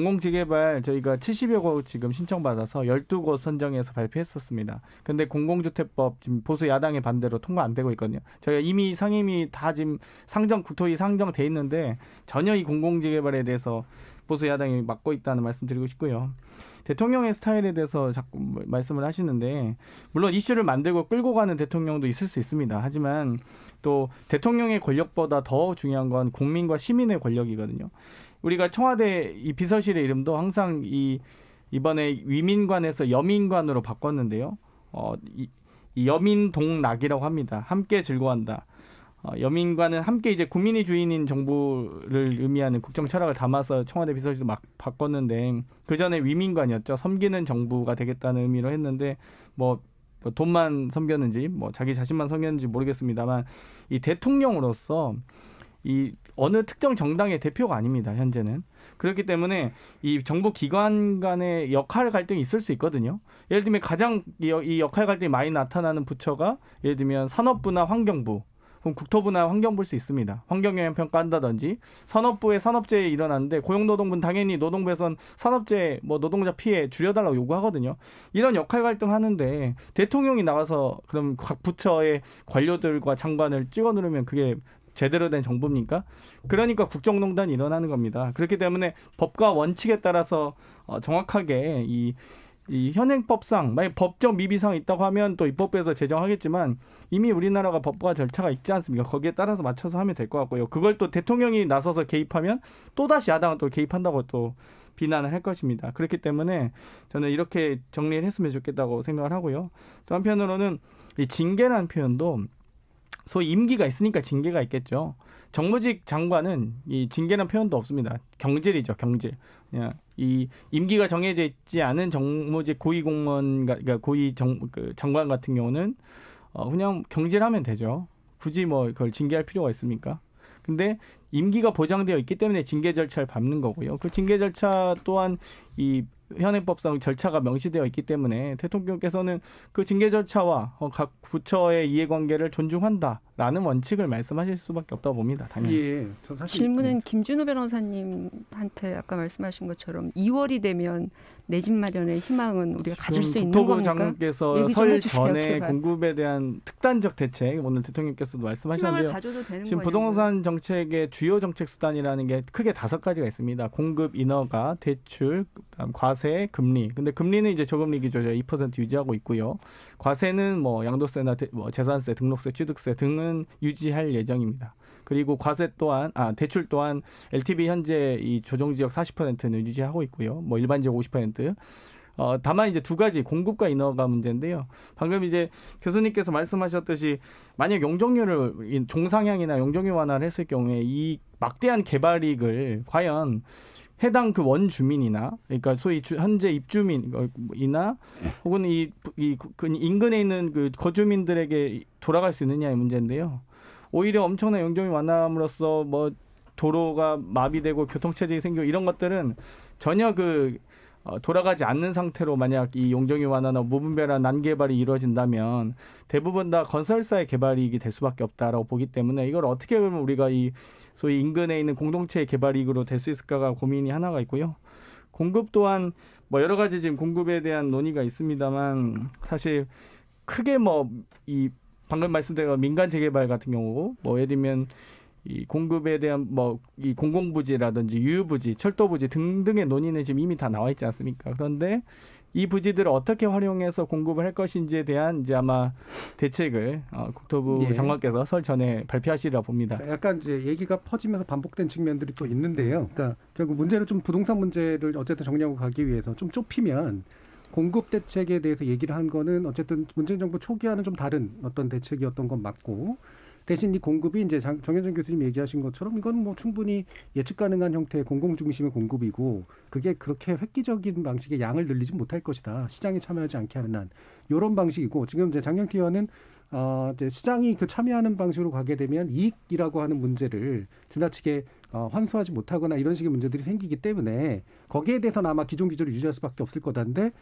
공공재개발 저희가 70여 곳 지금 신청받아서 12곳 선정해서 발표했었습니다. 근데 공공주택법 지금 보수 야당의 반대로 통과 안 되고 있거든요. 저희가 이미 상임위 다 지금 국토위 상정돼 있는데 전혀 이 공공재개발에 대해서 보수 야당이 막고 있다는 말씀 드리고 싶고요. 대통령의 스타일에 대해서 자꾸 말씀을 하시는데, 물론 이슈를 만들고 끌고 가는 대통령도 있을 수 있습니다. 하지만 또 대통령의 권력보다 더 중요한 건 국민과 시민의 권력이거든요. 우리가 청와대 이 비서실의 이름도 항상 이번에 위민관에서 여민관으로 바꿨는데요. 이 여민동락이라고 합니다. 함께 즐거워한다. 여민관은 함께 이제 국민이 주인인 정부를 의미하는 국정 철학을 담아서 청와대 비서실도 막 바꿨는데, 그 전에 위민관이었죠. 섬기는 정부가 되겠다는 의미로 했는데 뭐 돈만 섬겼는지 뭐 자기 자신만 섬겼는지 모르겠습니다만, 이 대통령으로서 이 어느 특정 정당의 대표가 아닙니다. 현재는. 그렇기 때문에 이 정부 기관 간의 역할 갈등이 있을 수 있거든요. 예를 들면 가장 이 역할 갈등이 많이 나타나는 부처가 예를 들면 산업부나 환경부, 그럼 국토부나 환경부일 수 있습니다. 환경영향평가한다든지, 산업부에 산업재해 일어났는데 고용노동부는 당연히 노동부에선 산업재해, 뭐 노동자 피해 줄여달라고 요구하거든요. 이런 역할 갈등하는데 대통령이 나가서 그럼 각 부처의 관료들과 장관을 찍어 누르면 그게 제대로 된 정부입니까? 그러니까 국정농단이 일어나는 겁니다. 그렇기 때문에 법과 원칙에 따라서 정확하게 이 현행법상 만약 법적 미비사항이 있다고 하면 또 입법부에서 제정하겠지만, 이미 우리나라가 법과 절차가 있지 않습니까? 거기에 따라서 맞춰서 하면 될 것 같고요. 그걸 또 대통령이 나서서 개입하면 또다시 야당은 또 개입한다고 또 비난을 할 것입니다. 그렇기 때문에 저는 이렇게 정리를 했으면 좋겠다고 생각을 하고요. 또 한편으로는 이 징계라는 표현도 소위 임기가 있으니까 징계가 있겠죠. 정무직 장관은 이 징계라는 표현도 없습니다. 경질이죠, 경질. 그냥 이 임기가 정해져 있지 않은 정무직 고위공무원, 그러니까 장관 같은 경우는 그냥 경질하면 되죠. 굳이 뭐 그걸 징계할 필요가 있습니까? 근데 임기가 보장되어 있기 때문에 징계 절차를 밟는 거고요. 그 징계 절차 또한 이 현행법상 절차가 명시되어 있기 때문에 대통령께서는 그 징계 절차와 각 부처의 이해관계를 존중한다라는 원칙을 말씀하실 수밖에 없다고 봅니다. 당연히. 사실 질문은 김준호 변호사님한테 아까 말씀하신 것처럼 2월이 되면 내 집 마련의 희망은 우리가 가질 수 있는 겁니까? 국토부 장관께서 설 전에 제발. 공급에 대한 특단적 대책, 오늘 대통령께서도 말씀하셨는데요. 지금 부동산 정책의 주요 정책 수단이라는 게 크게 5가지가 있습니다. 공급 인허가, 대출, 과세, 금리. 근데 금리는 이제 저금리 기조죠. 2% 유지하고 있고요. 과세는 뭐 양도세나 재산세, 등록세, 취득세 등은 유지할 예정입니다. 그리고 과세 또한 대출 또한 LTV 현재 이 조정 지역 40%는 유지하고 있고요. 뭐 일반 지역 50%. 다만 이제 두 가지 공급과 인허가 문제인데요. 방금 이제 교수님께서 말씀하셨듯이 만약 용적률을 종상향이나 용적률 완화를 했을 경우에 이 막대한 개발이익을 과연 해당 그 원주민이나 그러니까 소위 현재 입주민이나 혹은 그 인근에 있는 그 거주민들에게 돌아갈 수 있느냐의 문제인데요. 오히려 엄청난 용적률 완화함으로써 뭐 도로가 마비되고 교통체증이 생기고 이런 것들은 전혀 돌아가지 않는 상태로 만약 이 용적률 완화나 무분별한 난개발이 이루어진다면 대부분 다 건설사의 개발이익이 될 수밖에 없다라고 보기 때문에 이걸 어떻게 보면 우리가 이 소위 인근에 있는 공동체의 개발이익으로 될 수 있을까가 고민이 하나가 있고요. 공급 또한 뭐 여러 가지 지금 공급에 대한 논의가 있습니다만 사실 크게 이 방금 말씀드린 민간 재개발 같은 경우 뭐 예를 들면 이 공급에 대한 이 공공부지라든지 유유부지, 철도부지 등등의 논의는 지금 이미 다 나와 있지 않습니까? 그런데 이 부지들을 어떻게 활용해서 공급을 할 것인지에 대한 이제 아마 대책을 국토부 장관께서 설 전에 발표하시리라 봅니다. 약간 이제 얘기가 퍼지면서 반복된 측면들이 또 있는데요. 그러니까 결국 문제는 좀 부동산 문제를 어쨌든 정리하고 가기 위해서 좀 좁히면 공급 대책에 대해서 얘기를 한 거는 어쨌든 문재인 정부 초기와는 좀 다른 어떤 대책이었던 건 맞고 대신 이 공급이 이제 정현준 교수님 얘기하신 것처럼 이건 뭐 충분히 예측 가능한 형태의 공공 중심의 공급이고 그게 그렇게 획기적인 방식의 양을 늘리지 못할 것이다. 시장에 참여하지 않게 하는 한 이런 방식이고 지금 이제 장경태 의원은 이제 시장이 참여하는 방식으로 가게 되면 이익이라고 하는 문제를 지나치게 환수하지 못하거나 이런 식의 문제들이 생기기 때문에 거기에 대해서는 아마 기존 기조를 유지할 수밖에 없을 거다인데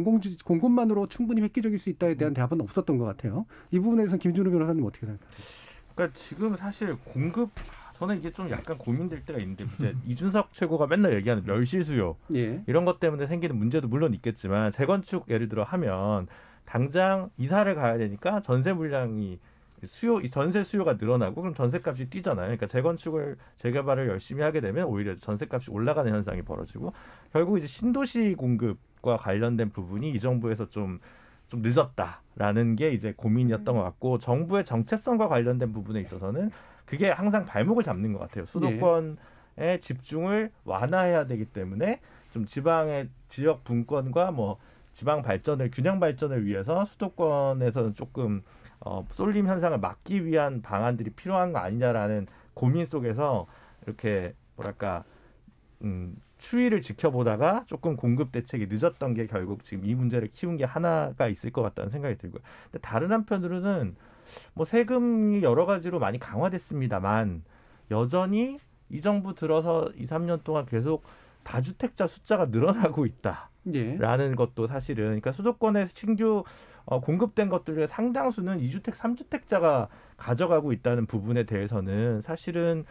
공급만으로 충분히 획기적일 수 있다에 대한 대답은 없었던 것 같아요. 이 부분에 대해서는 김준우 변호사님 어떻게 생각하세요? 그러니까 지금 사실 공급 저는 이게 좀 약간 고민될 때가 있는데 이제 이준석 최고가 맨날 얘기하는 멸실 수요 이런 것 때문에 생기는 문제도 물론 있겠지만 재건축 예를 들어 하면 당장 이사를 가야 되니까 전세 물량이 전세 수요가 늘어나고 그럼 전세값이 뛰잖아요. 그러니까 재개발을 열심히 하게 되면 오히려 전세값이 올라가는 현상이 벌어지고 결국 이제 신도시 공급과 관련된 부분이 이 정부에서 좀 늦었다라는 게 이제 고민이었던 것 같고 정부의 정체성과 관련된 부분에 있어서는 그게 항상 발목을 잡는 것 같아요. 수도권의 집중을 완화해야 되기 때문에 좀 지방의 지역 분권과 지방 발전을 균형 발전을 위해서 수도권에서는 조금 쏠림 현상을 막기 위한 방안들이 필요한 거 아니냐라는 고민 속에서 이렇게 추이를 지켜보다가 조금 공급 대책이 늦었던 게 결국 지금 이 문제를 키운 게 하나가 있을 것 같다는 생각이 들고요. 근데 다른 한편으로는 세금이 여러 가지로 많이 강화됐습니다만 여전히 이 정부 들어서 2, 3년 동안 계속 다주택자 숫자가 늘어나고 있다라는 것도 사실은 그러니까 수도권에 신규 공급된 것들 중에 상당수는 2주택, 3주택자가 가져가고 있다는 부분에 대해서는 사실은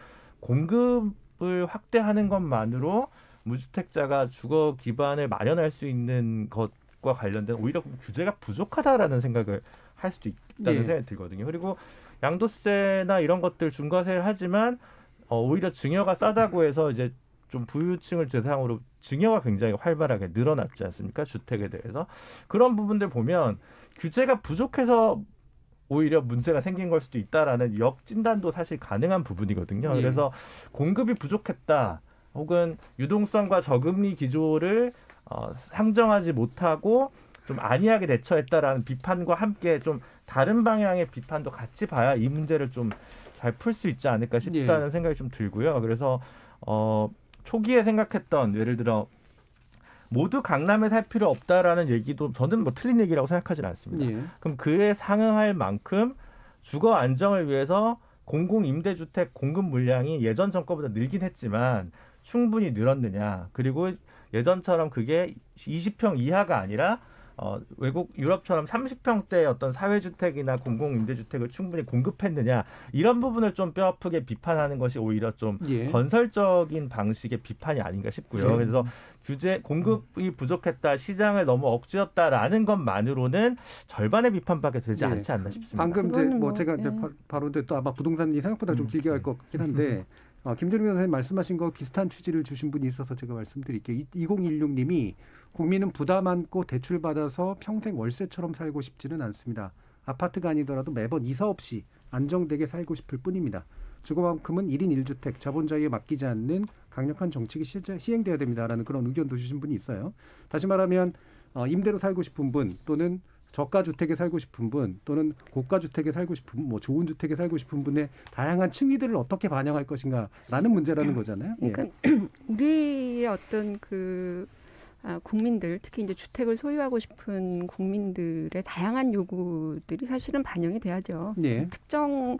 공급을 확대하는 것만으로 무주택자가 주거 기반을 마련할 수 있는 것과 관련된 오히려 규제가 부족하다라는 생각을 할 수도 있다는 생각이 들거든요. 그리고 양도세나 이런 것들 중과세를 하지만 오히려 증여가 싸다고 해서 이제 좀 부유층을 대상으로 증여가 굉장히 활발하게 늘어났지 않습니까? 주택에 대해서. 그런 부분들 보면 규제가 부족해서 오히려 문제가 생긴 걸 수도 있다라는 역진단도 사실 가능한 부분이거든요. 그래서 공급이 부족했다. 혹은 유동성과 저금리 기조를 상정하지 못하고 좀 안이하게 대처했다라는 비판과 함께 좀 다른 방향의 비판도 같이 봐야 이 문제를 좀 잘 풀 수 있지 않을까 싶다는 생각이 좀 들고요. 그래서 초기에 생각했던 예를 들어 모두 강남에 살 필요 없다라는 얘기도 저는 틀린 얘기라고 생각하지는 않습니다. 그럼 그에 상응할 만큼 주거 안정을 위해서 공공임대주택 공급 물량이 예전 정권보다 늘긴 했지만 충분히 늘었느냐. 그리고 예전처럼 그게 20평 이하가 아니라 외국 유럽처럼 30평대 어떤 사회주택이나 공공임대주택을 충분히 공급했느냐. 이런 부분을 좀 뼈아프게 비판하는 것이 오히려 좀 건설적인 방식의 비판이 아닌가 싶고요. 그래서 공급이 부족했다, 시장을 너무 억지였다라는 것만으로는 절반의 비판밖에 되지 않지 않나 싶습니다. 방금 이제 제가 이제 바로 또 아마 부동산이 생각보다 좀 길게 갈 것 같긴 한데 김준우 변호사님 말씀하신 거 비슷한 취지를 주신 분이 있어서 제가 말씀드릴게요. 2016님이 국민은 부담 안고 대출받아서 평생 월세처럼 살고 싶지는 않습니다. 아파트가 아니더라도 매번 이사 없이 안정되게 살고 싶을 뿐입니다. 주거만큼은 1인 1주택 자본주의에 맡기지 않는 강력한 정책이 시행돼야 됩니다라는 그런 의견도 주신 분이 있어요. 다시 말하면 임대로 살고 싶은 분 또는 저가 주택에 살고 싶은 분 또는 고가 주택에 살고 싶은 분, 뭐 좋은 주택에 살고 싶은 분의 다양한 층위들을 어떻게 반영할 것인가라는 문제라는 거잖아요. 그러니까 우리의 어떤 국민들, 특히 이제 주택을 소유하고 싶은 국민들의 다양한 요구들이 사실은 반영이 돼야죠. 예. 특정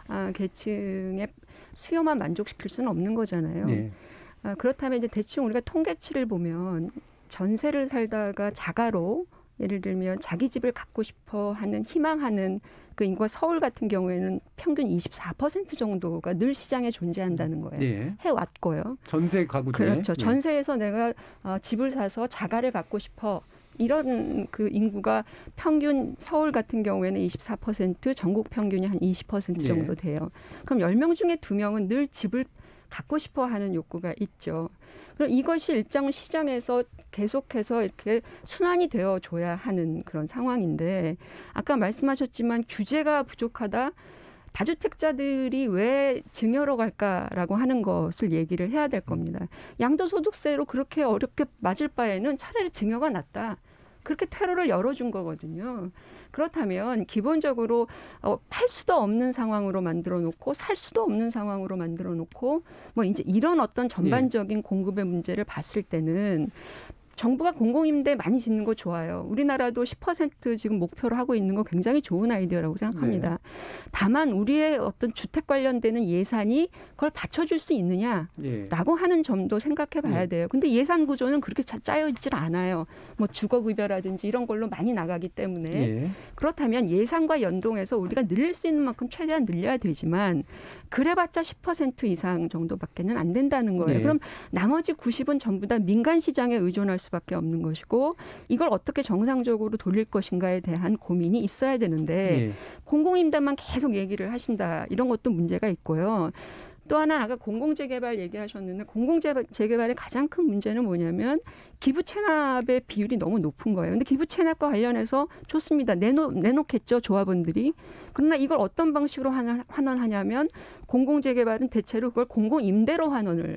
계층의 수요만 만족시킬 수는 없는 거잖아요. 예. 그렇다면 이제 대충 우리가 통계치를 보면 전세를 살다가 자가로 예를 들면 자기 집을 갖고 싶어 하는 희망하는 그 인구가 서울 같은 경우에는 평균 24% 정도가 늘 시장에 존재한다는 거예요. 예. 해왔고요. 전세 가구 중에. 그렇죠. 전세에서 내가 집을 사서 자가를 갖고 싶어. 이런 그 인구가 평균 서울 같은 경우에는 24%, 전국 평균이 한 20% 정도 돼요. 그럼 10명 중에 2명은 늘 집을 갖고 싶어 하는 욕구가 있죠. 그럼 이것이 일정 시장에서 계속해서 이렇게 순환이 되어 줘야 하는 그런 상황인데 아까 말씀하셨지만 규제가 부족하다. 다주택자들이 왜 증여로 갈까라고 하는 것을 얘기를 해야 될 겁니다. 양도소득세로 그렇게 어렵게 맞을 바에는 차라리 증여가 낫다. 그렇게 퇴로를 열어준 거거든요. 그렇다면 기본적으로 팔 수도 없는 상황으로 만들어 놓고 살 수도 없는 상황으로 만들어 놓고 뭐 이제 이런 어떤 전반적인 공급의 문제를 봤을 때는 정부가 공공임대 많이 짓는 거 좋아요. 우리나라도 10% 지금 목표로 하고 있는 거 굉장히 좋은 아이디어라고 생각합니다. 네. 다만 우리의 어떤 주택 관련되는 예산이 그걸 받쳐줄 수 있느냐라고 하는 점도 생각해 봐야 돼요. 근데 예산 구조는 그렇게 짜여 있질 않아요. 뭐 주거급여라든지 이런 걸로 많이 나가기 때문에 그렇다면 예산과 연동해서 우리가 늘릴 수 있는 만큼 최대한 늘려야 되지만 그래봤자 10% 이상 정도밖에는 안 된다는 거예요. 그럼 나머지 90은 전부 다 민간 시장에 의존할 수밖에 없는 것이고 이걸 어떻게 정상적으로 돌릴 것인가에 대한 고민이 있어야 되는데 공공임대만 계속 얘기를 하신다. 이런 것도 문제가 있고요. 또 하나 아까 공공재개발 얘기하셨는데 공공재개발의 가장 큰 문제는 뭐냐면 기부 체납의 비율이 너무 높은 거예요. 근데 기부 체납과 관련해서 좋습니다. 내놓겠죠. 조합원들이. 그러나 이걸 어떤 방식으로 환원하냐면 공공재개발은 대체로 그걸 공공임대로 환원을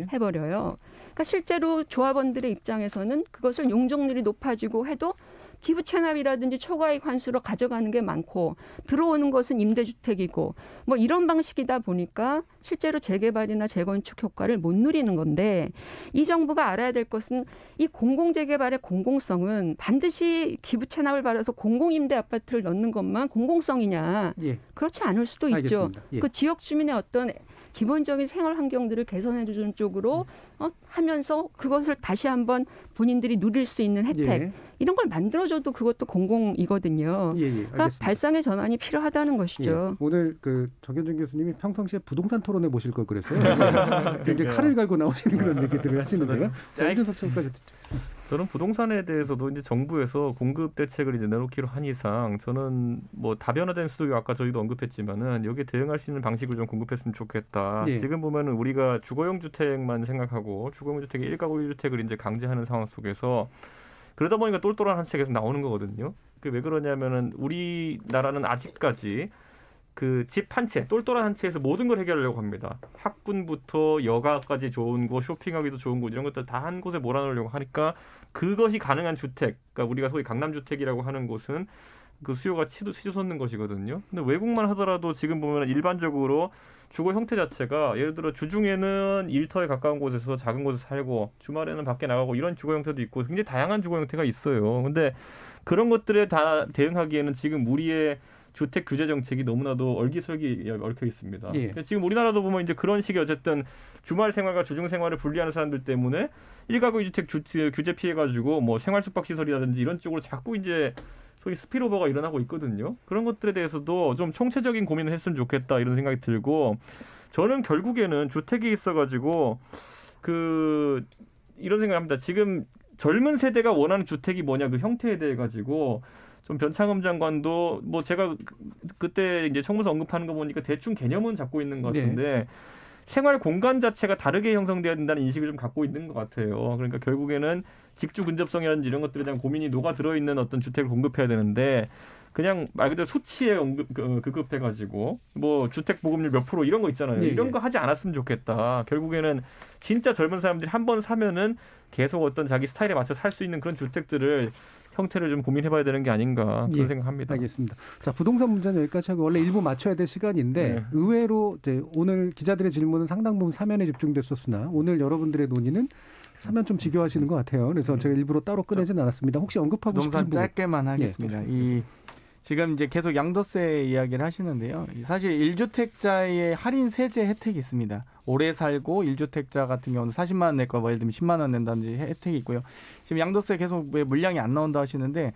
해버려요. 그러니까 실제로 조합원들의 입장에서는 그것을 용적률이 높아지고 해도 기부 체납이라든지 초과이익 환수로 가져가는 게 많고 들어오는 것은 임대주택이고 뭐 이런 방식이다 보니까 실제로 재개발이나 재건축 효과를 못 누리는 건데 이 정부가 알아야 될 것은 이 공공재개발의 공공성은 반드시 기부 체납을 받아서 공공임대 아파트를 넣는 것만 공공성이냐. 그렇지 않을 수도 있죠. 그 지역 주민의 어떤 기본적인 생활 환경들을 개선해 주는 쪽으로 하면서 그것을 다시 한번 본인들이 누릴 수 있는 혜택 이런 걸 만들어줘도 그것도 공공이거든요. 그러니까 발상의 전환이 필요하다는 것이죠. 오늘 그 정현준 교수님이 평상시에 부동산 토론에 모실 걸 그랬어요. 굉장히 칼을 갈고 나오시는 그런 얘기들을 하시는데요. 정준석 측까지 듣죠. 저는 부동산에 대해서도 이제 정부에서 공급 대책을 이제 내놓기로 한 이상 저는 뭐 다변화된 수도 아까 저희도 언급했지만은 여기에 대응할 수 있는 방식을 좀 공급했으면 좋겠다. 지금 보면은 우리가 주거용 주택만 생각하고 주거용 주택의 1가구 1주택을 이제 강제하는 상황 속에서 그러다 보니까 똘똘한 한 채 계속 나오는 거거든요. 그게 왜 그러냐면은 우리나라는 아직까지 그 집 한 채, 똘똘한 한 채에서 모든 걸 해결하려고 합니다. 학군부터 여가까지 좋은 곳, 쇼핑하기도 좋은 곳 이런 것들 다 한 곳에 몰아넣으려고 하니까 그것이 가능한 주택, 그러니까 우리가 소위 강남주택이라고 하는 곳은 그 수요가 치솟는 것이거든요. 근데 외국만 하더라도 지금 보면 일반적으로 주거 형태 자체가 예를 들어 주중에는 일터에 가까운 곳에서 작은 곳에서 살고 주말에는 밖에 나가고 이런 주거 형태도 있고 굉장히 다양한 주거 형태가 있어요. 근데 그런 것들에 다 대응하기에는 지금 우리의 주택 규제 정책이 너무나도 얼기설기 얽혀 있습니다. 지금 우리나라도 보면 이제 그런 식의 어쨌든 주말 생활과 주중 생활을 분리하는 사람들 때문에 1가구 1주택 규제 피해가지고 뭐 생활 숙박 시설이라든지 이런 쪽으로 자꾸 이제 소위 스피로버가 일어나고 있거든요. 그런 것들에 대해서도 좀 총체적인 고민을 했으면 좋겠다 이런 생각이 들고 저는 결국에는 주택이 있어가지고 그 이런 생각을 합니다. 지금 젊은 세대가 원하는 주택이 뭐냐 그 형태에 대해 가지고 좀 변창흠 장관도 뭐 제가 그때 이제 청문서 언급하는 거 보니까 대충 개념은 잡고 있는 것 같은데 생활 공간 자체가 다르게 형성돼야 된다는 인식을 좀 갖고 있는 것 같아요. 그러니까 결국에는 직주 근접성이라든지 이런 것들에 대한 고민이 녹아 들어있는 어떤 주택을 공급해야 되는데 그냥 말 그대로 수치에 급급해가지고 뭐 주택 보급률 몇 프로 이런 거 있잖아요. 이런 거 하지 않았으면 좋겠다. 결국에는 진짜 젊은 사람들이 한 번 사면은 계속 어떤 자기 스타일에 맞춰 살 수 있는 그런 주택들을 형태를 좀 고민해봐야 되는 게 아닌가 그런 생각합니다. 알겠습니다. 자, 부동산 문제는 여기까지 하고 원래 일부 맞춰야 될 시간인데 의외로 이제 오늘 기자들의 질문은 상당 부분 사면에 집중됐었으나 오늘 여러분들의 논의는 사면 좀 지겨워하시는 것 같아요. 그래서 제가 일부러 따로 꺼내지는 않았습니다. 혹시 언급하고 싶으신 부동산 짧게만 하겠습니다. 지금 이제 계속 양도세 이야기를 하시는데요. 사실 1주택자의 할인 세제 혜택이 있습니다. 오래 살고 1주택자 같은 경우는 40만 원 낼 거 예를 들면 10만 원 낸다든지 혜택이 있고요. 지금 양도세 계속 왜 물량이 안 나온다 하시는데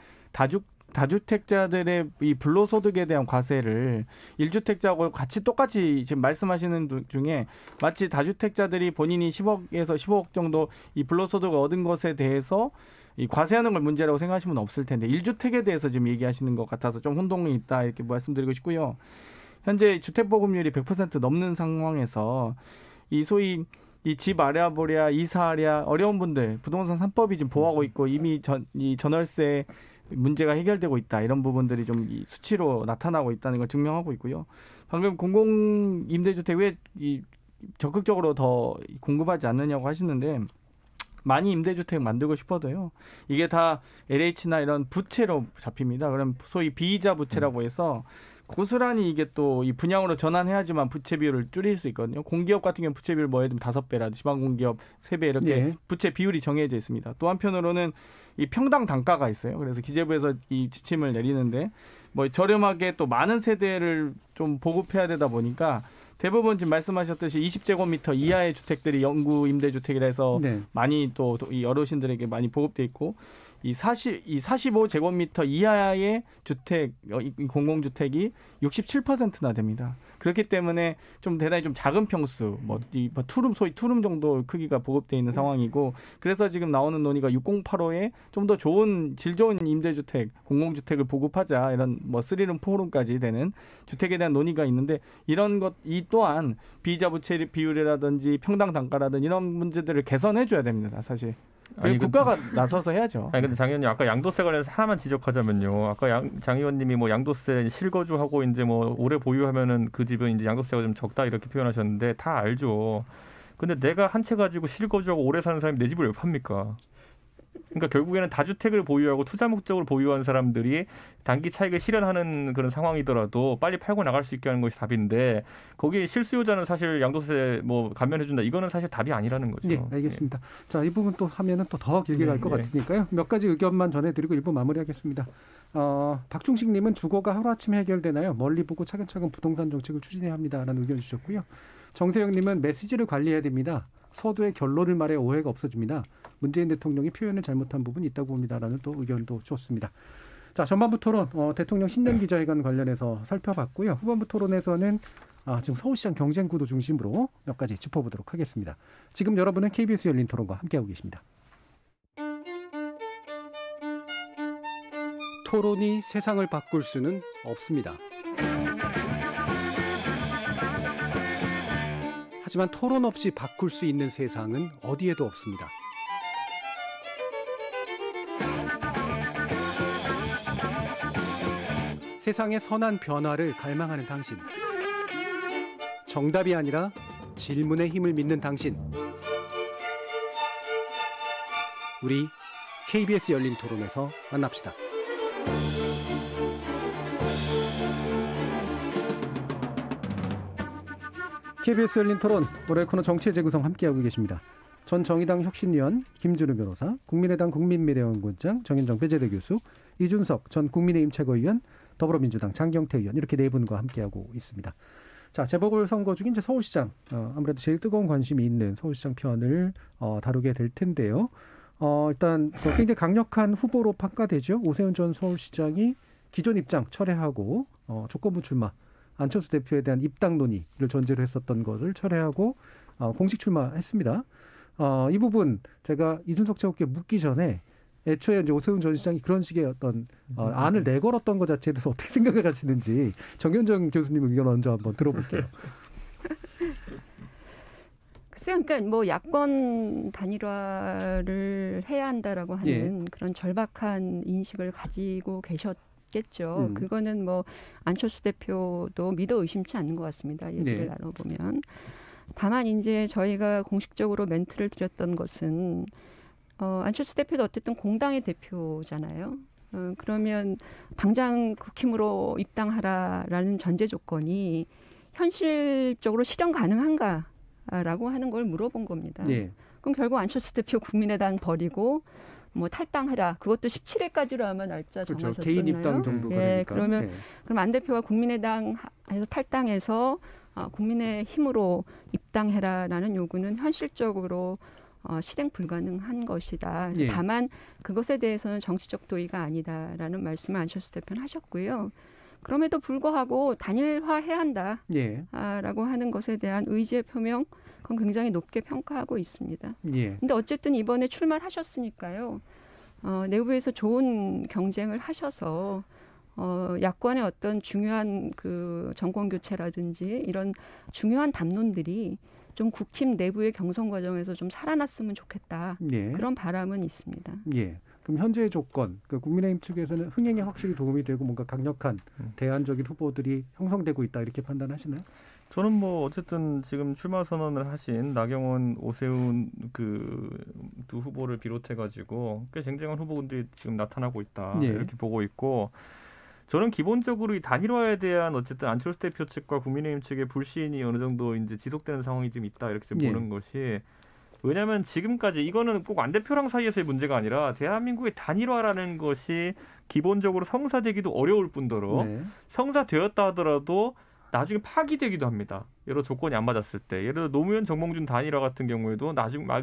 다주택자들의 이 불로소득에 대한 과세를 1주택자하고 같이 똑같이 지금 말씀하시는 중에 마치 다주택자들이 본인이 10억에서 15억 정도 이 불로소득을 얻은 것에 대해서 이 과세하는 걸 문제라고 생각하시면 없을 텐데 1주택에 대해서 지금 얘기하시는 것 같아서 좀 혼동이 있다 이렇게 말씀드리고 싶고요. 현재 주택보급률이 100% 넘는 상황에서 이 소위 이 집 아랴보랴 이사하랴 어려운 분들 부동산 3법이 지금 보호하고 있고 이미 이 전월세 문제가 해결되고 있다. 이런 부분들이 좀 이 수치로 나타나고 있다는 걸 증명하고 있고요. 방금 공공임대주택 왜 이 적극적으로 더 공급하지 않느냐고 하시는데 많이 임대주택 만들고 싶어도요. 이게 다 LH나 이런 부채로 잡힙니다. 그럼 소위 비이자 부채라고 해서 고스란히 이게 또 이 분양으로 전환해야지만 부채 비율을 줄일 수 있거든요. 공기업 같은 경우는 부채 비율 예를 들면 5배라든지 지방공기업 3배 이렇게 부채 비율이 정해져 있습니다. 또 한편으로는 이 평당 단가가 있어요. 그래서 기재부에서 이 지침을 내리는데 뭐 저렴하게 또 많은 세대를 좀 보급해야 되다 보니까 대부분 지금 말씀하셨듯이 20제곱미터 이하의 주택들이 영구 임대주택이라 해서 많이 또 이 어르신들에게 많이 보급돼 있고 이 45제곱미터 이하의 주택, 공공주택이 67%나 됩니다. 그렇기 때문에 좀 대단히 좀 작은 평수, 소위 투룸 정도 크기가 보급되어 있는 상황이고, 그래서 지금 나오는 논의가 6085에 좀 더 좋은, 질 좋은 임대주택, 공공주택을 보급하자, 이런 3룸, 4룸까지 되는 주택에 대한 논의가 있는데, 이런 것, 이 또한 비이자 부채 비율이라든지 평당 단가라든지 이런 문제들을 개선해줘야 됩니다, 사실. 아니, 국가가 나서서 해야죠. 아니 근데 장 의원님 아까 양도세 관련해서 하나만 지적하자면요. 아까 장 의원님이 뭐 양도세 실거주하고 이제 뭐 오래 보유하면은 그 집은 이제 양도세가 좀 적다 이렇게 표현하셨는데 다 알죠. 근데 내가 한 채 가지고 실거주하고 오래 사는 사람이 내 집을 왜 팝니까? 그러니까 결국에는 다주택을 보유하고 투자 목적으로 보유한 사람들이 단기 차익을 실현하는 그런 상황이더라도 빨리 팔고 나갈 수 있게 하는 것이 답인데 거기에 실수요자는 사실 양도세 뭐 감면해준다 이거는 사실 답이 아니라는 거죠. 네, 알겠습니다. 자, 이 부분 또 하면은 또 더 길게 갈 것 같으니까요. 몇 가지 의견만 전해드리고 일부 마무리하겠습니다. 박중식님은 주거가 하루아침에 해결되나요? 멀리 보고 차근차근 부동산 정책을 추진해야 합니다라는 의견 주셨고요. 정세영님은 메시지를 관리해야 됩니다. 서두에 결론을 말해 오해가 없어집니다. 문재인 대통령이 표현을 잘못한 부분이 있다고 봅니다라는 또 의견도 줬습니다. 자, 전반부 토론 대통령 신년 기자회견 관련해서 살펴봤고요. 후반부 토론에서는 지금 서울시장 경쟁 구도 중심으로 몇 가지 짚어보도록 하겠습니다. 지금 여러분은 KBS 열린 토론과 함께하고 계십니다. 토론이 세상을 바꿀 수는 없습니다. 하지만 토론 없이 바꿀 수 있는 세상은 어디에도 없습니다. 세상의 선한 변화를 갈망하는 당신. 정답이 아니라 질문의 힘을 믿는 당신. 우리 KBS 열린 토론에서 만납시다. KBS 열린 토론, 월요일 코너 정치의 재구성 함께하고 계십니다. 전 정의당 혁신위원 김준우 변호사, 국민의당 국민미래연구원장 정현정 배재대 교수, 이준석 전 국민의힘 최고위원, 더불어민주당 장경태 의원 이렇게 네 분과 함께하고 있습니다. 자, 재보궐선거 중에 이제 서울시장 아무래도 제일 뜨거운 관심이 있는 서울시장 편을 다루게 될 텐데요. 일단 굉장히 강력한 후보로 평가되죠. 오세훈 전 서울시장이 기존 입장 철회하고 조건부 출마. 안철수 대표에 대한 입당 논의를 전제로 했었던 것을 철회하고 공식 출마했습니다. 이 부분 제가 이준석 최고께 묻기 전에 애초에 이제 오세훈 전 시장이 그런 식의 어떤 안을 내걸었던 것 자체에 대해서 어떻게 생각을 하시는지 정현정 교수님 의견 먼저 한번 들어볼게요. 글쎄요, 그러니까 뭐 야권 단일화를 해야 한다라고 하는 그런 절박한 인식을 가지고 계셨던 있겠죠. 그거는 뭐 안철수 대표도 믿어 의심치 않는 것 같습니다. 얘기를 나눠보면. 다만 이제 저희가 공식적으로 멘트를 드렸던 것은 안철수 대표도 어쨌든 공당의 대표잖아요. 그러면 당장 국힘으로 입당하라라는 전제 조건이 현실적으로 실현 가능한가라고 하는 걸 물어본 겁니다. 그럼 결국 안철수 대표 국민의당 버리고 뭐 탈당하라. 그것도 17일까지로 아마 날짜 그렇죠. 정하셨었나요? 개인 입당 정도가 되니까. 그러면 그럼 안 대표가 국민의당에서 탈당해서 국민의힘으로 입당해라라는 요구는 현실적으로 실행 불가능한 것이다. 다만 그것에 대해서는 정치적 도의가 아니다라는 말씀을 안철수 대표는 하셨고요. 그럼에도 불구하고 단일화해야 한다라고 하는 것에 대한 의지의 표명 그건 굉장히 높게 평가하고 있습니다. 근데 어쨌든 이번에 출마를 하셨으니까요. 내부에서 좋은 경쟁을 하셔서 야권의 어떤 중요한 그 정권 교체라든지 이런 중요한 담론들이 좀 국힘 내부의 경선 과정에서 좀 살아났으면 좋겠다. 그런 바람은 있습니다. 그럼 현재의 조건, 그 국민의힘 측에서는 흥행에 확실히 도움이 되고 뭔가 강력한 대안적인 후보들이 형성되고 있다 이렇게 판단하시나요? 저는 뭐 어쨌든 지금 출마 선언을 하신 나경원, 오세훈 그 두 후보를 비롯해가지고 꽤 쟁쟁한 후보들이 지금 나타나고 있다 이렇게 보고 있고. 저는 기본적으로 이 단일화에 대한 어쨌든 안철수 대표 측과 국민의힘 측의 불신이 어느 정도 이제 지속되는 상황이 좀 있다 이렇게 좀 보는 것이 왜냐하면 지금까지 이거는 꼭 안 대표랑 사이에서의 문제가 아니라 대한민국의 단일화라는 것이 기본적으로 성사되기도 어려울 뿐더러 성사되었다 하더라도 나중에 파기되기도 합니다. 여러 조건이 안 맞았을 때. 예를 들어 노무현 정몽준 단일화 같은 경우에도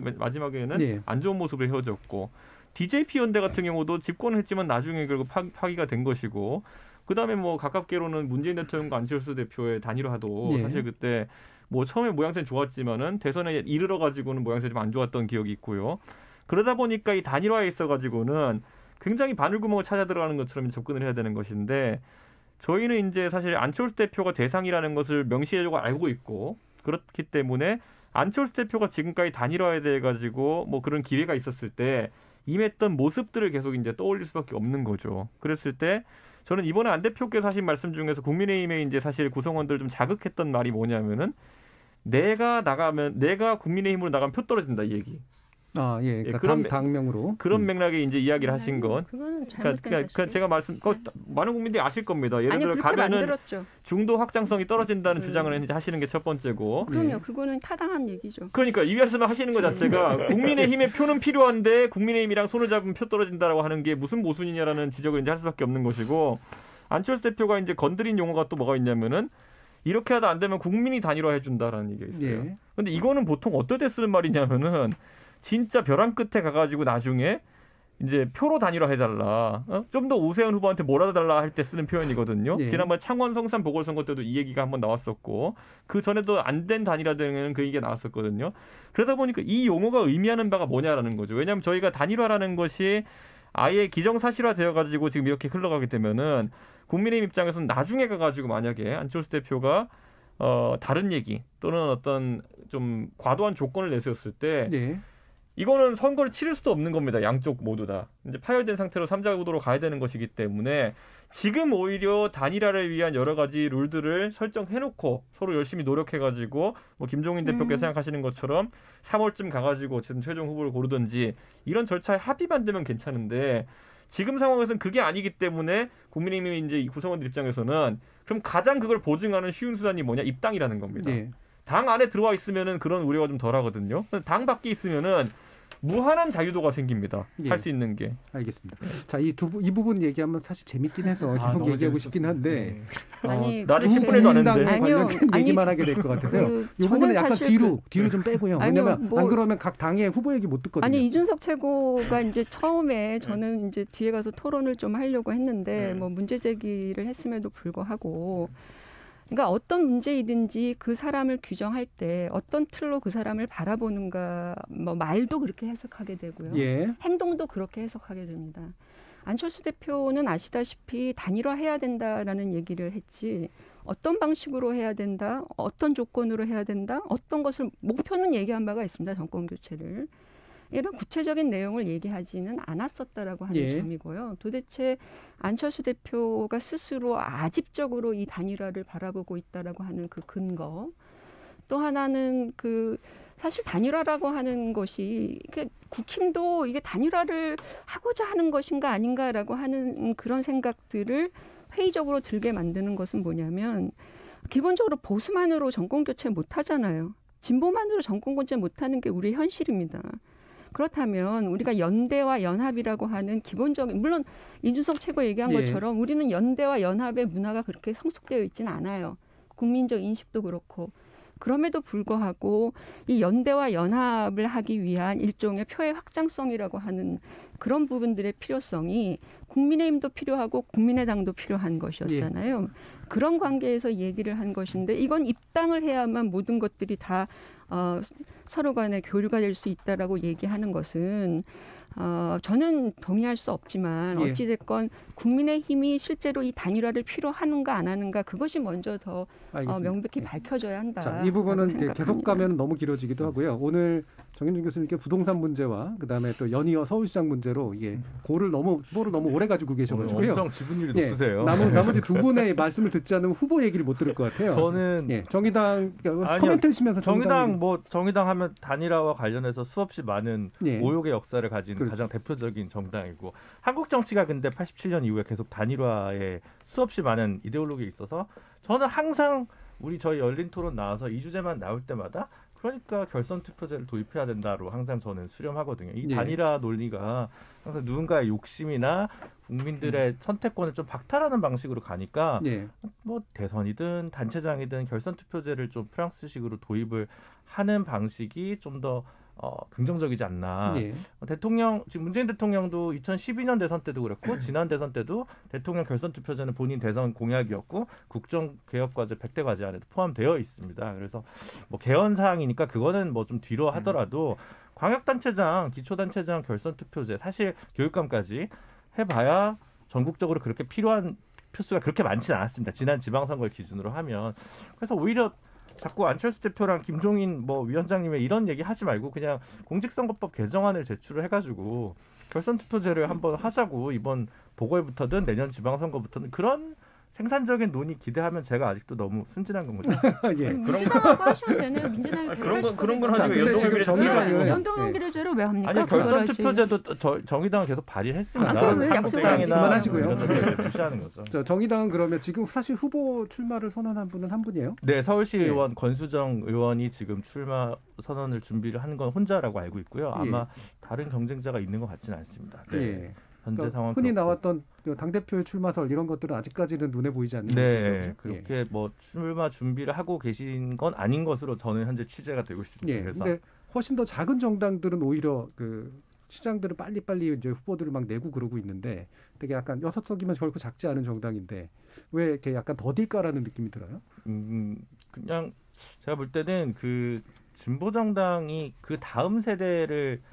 마지막에는 안 좋은 모습을 헤어졌고 DJP 연대 같은 경우도 집권을 했지만 나중에 결국 파기가 된 것이고 그다음에 뭐 가깝게로는 문재인 대통령과 안철수 대표의 단일화도 사실 그때 뭐 처음에 모양새는 좋았지만은 대선에 이르러 가지고는 모양새 좀 안 좋았던 기억이 있고요. 그러다 보니까 이 단일화에 있어 가지고는 굉장히 바늘구멍을 찾아 들어가는 것처럼 접근을 해야 되는 것인데 저희는 이제 사실 안철수 대표가 대상이라는 것을 명시하려고 알고 있고 그렇기 때문에 안철수 대표가 지금까지 단일화에 대해 가지고 뭐 그런 기회가 있었을 때 임했던 모습들을 계속 이제 떠올릴 수밖에 없는 거죠. 그랬을 때 저는 이번에 안 대표께서 하신 말씀 중에서 국민의힘의 이제 사실 구성원들 좀 자극했던 말이 뭐냐면은 내가 국민의힘으로 나가면 표 떨어진다 이 얘기. 그러니까 그런 당명으로 그런 맥락에 이제 이야기를 하신 건. 그거는 그러니까 제가 많은 국민들이 아실 겁니다. 예를 들어 가면은 만들었죠. 중도 확장성이 떨어진다는 주장을 이제 하시는 게 첫 번째고. 그럼요. 그거는 타당한 얘기죠. 그러니까 이 말씀을 하시는 것 자체가 국민의힘의 표는 필요한데 국민의힘이랑 손을 잡으면 표 떨어진다라고 하는 게 무슨 모순이냐라는 지적을 이제 할 수밖에 없는 것이고 안철수 대표가 이제 건드린 용어가 또 뭐가 있냐면은. 이렇게 하다 안 되면 국민이 단일화해 준다라는 얘기가 있어요. 근데 이거는 보통 어떨 때 쓰는 말이냐면은 진짜 벼랑 끝에 가가지고 나중에 이제 표로 단일화해달라. 좀 더 오세훈 후보한테 뭐라도 달라 할 때 쓰는 표현이거든요. 지난번 창원 성산 보궐선거 때도 이 얘기가 한번 나왔었고 그 전에도 안 된 단일화 등에는 그 얘기가 나왔었거든요. 그러다 보니까 이 용어가 의미하는 바가 뭐냐라는 거죠. 왜냐하면 저희가 단일화라는 것이 아예 기정사실화 되어가지고 지금 이렇게 흘러가게 되면은 국민의힘 입장에서는 나중에 가가지고 만약에 안철수 대표가 다른 얘기 또는 어떤 좀 과도한 조건을 내세웠을 때 이거는 선거를 치를 수도 없는 겁니다. 양쪽 모두 다. 이제 파열된 상태로 3자 구도로 가야 되는 것이기 때문에 지금 오히려 단일화를 위한 여러 가지 룰들을 설정해놓고 서로 열심히 노력해가지고 뭐 김종인 대표께서 생각하시는 것처럼 3월쯤 가가지고 지금 최종 후보를 고르든지 이런 절차에 합의만 되면 괜찮은데 지금 상황에서는 그게 아니기 때문에 국민의힘 이제 구성원들 입장에서는 그럼 가장 그걸 보증하는 쉬운 수단이 뭐냐? 입당이라는 겁니다. 당 안에 들어와 있으면은 그런 우려가 좀 덜하거든요. 당 밖에 있으면은 무한한 자유도가 생깁니다. 할 수 있는 게. 알겠습니다. 자, 이 부분 얘기하면 사실 재밌긴 해서 계속 얘기하고 싶긴 한데 아니, 나는 10분에도 안 했는데. 관련된 얘기만 하게 될 것 같아서요. 이거는 약간 뒤로 좀 빼고요. 왜냐면 안 그러면 각 당의 후보 얘기 못 듣거든요. 아니 이준석 최고가 이제 처음에 저는 이제 뒤에 가서 토론을 좀 하려고 했는데 뭐 문제 제기를 했음에도 불구하고 그러니까 어떤 문제이든지 그 사람을 규정할 때 어떤 틀로 그 사람을 바라보는가 뭐 말도 그렇게 해석하게 되고요. 행동도 그렇게 해석하게 됩니다. 안철수 대표는 아시다시피 단일화해야 된다라는 얘기를 했지 어떤 방식으로 해야 된다, 어떤 조건으로 해야 된다, 어떤 것을 목표는 얘기한 바가 있습니다. 정권 교체를. 이런 구체적인 내용을 얘기하지는 않았었다라고 하는 점이고요. 도대체 안철수 대표가 스스로 아집적으로 이 단일화를 바라보고 있다라고 하는 그 근거. 또 하나는 사실 단일화라고 하는 것이 국힘도 이게 단일화를 하고자 하는 것인가 아닌가라고 하는 그런 생각들을 회의적으로 들게 만드는 것은 뭐냐면 기본적으로 보수만으로 정권 교체 못 하잖아요. 진보만으로 정권 교체 못 하는 게 우리의 현실입니다. 그렇다면 우리가 연대와 연합이라고 하는 기본적인, 물론 이준석 최고 얘기한 것처럼 우리는 연대와 연합의 문화가 그렇게 성숙되어 있지는 않아요. 국민적 인식도 그렇고. 그럼에도 불구하고 이 연대와 연합을 하기 위한 일종의 표의 확장성이라고 하는 그런 부분들의 필요성이 국민의힘도 필요하고 국민의당도 필요한 것이었잖아요. 그런 관계에서 얘기를 한 것인데 이건 입당을 해야만 모든 것들이 다 서로 간에 교류가 될 수 있다라고 얘기하는 것은 저는 동의할 수 없지만 어찌됐건 국민의힘이 실제로 이 단일화를 필요하는가 안 하는가 그것이 먼저 더 명백히 밝혀져야 한다. 자, 이 부분은 계속 가면 너무 길어지기도 하고요. 오늘 정현준 교수님께 부동산 문제와 그다음에 또 연이어 서울시장 문제로 이게 볼을 너무 오래 가지고 계셔가지고요. 엄청 지분율이 높으세요. 나머지 두 분의 말씀을 듣지 않으면 후보 얘기를 못 들을 것 같아요. 저는 정의당 코멘트 해주시면서 정의당 하면 단일화와 관련해서 수없이 많은 오욕의 역사를 가진 가장 대표적인 정당이고 한국 정치가 근데 87년 이후에 계속 단일화에 수없이 많은 이데올로기가 있어서 저는 항상 저희 열린 토론 나와서 이 주제만 나올 때마다 그러니까 결선 투표제를 도입해야 된다로 항상 저는 수렴하거든요. 이 단일화 논리가 항상 누군가의 욕심이나 국민들의 선택권을 좀 박탈하는 방식으로 가니까 뭐 대선이든 단체장이든 결선 투표제를 좀 프랑스식으로 도입을 하는 방식이 좀 더 긍정적이지 않나. 지금 문재인 대통령도 2012년 대선 때도 그랬고 지난 대선 때도 대통령 결선 투표제는 본인 대선 공약이었고 국정개혁과제 100대 과제 안에도 포함되어 있습니다. 그래서 뭐 개헌 사항이니까 그거는 뭐 좀 뒤로 하더라도 광역단체장, 기초단체장 결선 투표제 사실 교육감까지 해봐야 전국적으로 그렇게 필요한 표수가 그렇게 많지는 않았습니다. 지난 지방선거를 기준으로 하면. 그래서 오히려 자꾸 안철수 대표랑 김종인 위원장님의 이런 얘기 하지 말고 그냥 공직선거법 개정안을 제출을 해가지고 결선 투표제를 한번 하자고 이번 보궐부터든 내년 지방선거부터는 그런 생산적인 논의 기대하면 제가 아직도 너무 순진한 건 거죠. 민주당하고 하시면 되네요. 민주당이 그런 건 하지만 지금 정의당은 연동연기제를 왜 합니까? 아니 결선 투표제도 정의당은 계속 발의를 했습니다. 그만하시고요. 무시하는 거죠. 정의당은 그러면 지금 사실 후보 출마를 선언한 분은 한 분이에요? 네, 서울시 의원 권수정 의원이 지금 출마 선언을 준비를 한 건 혼자라고 알고 있고요. 아마 다른 경쟁자가 있는 것 같지는 않습니다. 네. 현재 상황 흔히 나왔던 당대표의 출마설 이런 것들은 아직까지는 눈에 보이지 않는 네, 그렇게 출마 준비를 하고 계신 건 아닌 것으로 저는 현재 취재가 되고 있습니다. 그런데 훨씬 더 작은 정당들은 오히려 시장들을 빨리빨리 이제 후보들을 막 내고 그러고 있는데 되게 약간 6석이면 결코 작지 않은 정당인데 왜 이렇게 약간 더딜까라는 느낌이 들어요? 그냥 제가 볼 때는 진보 정당이 그 다음 세대를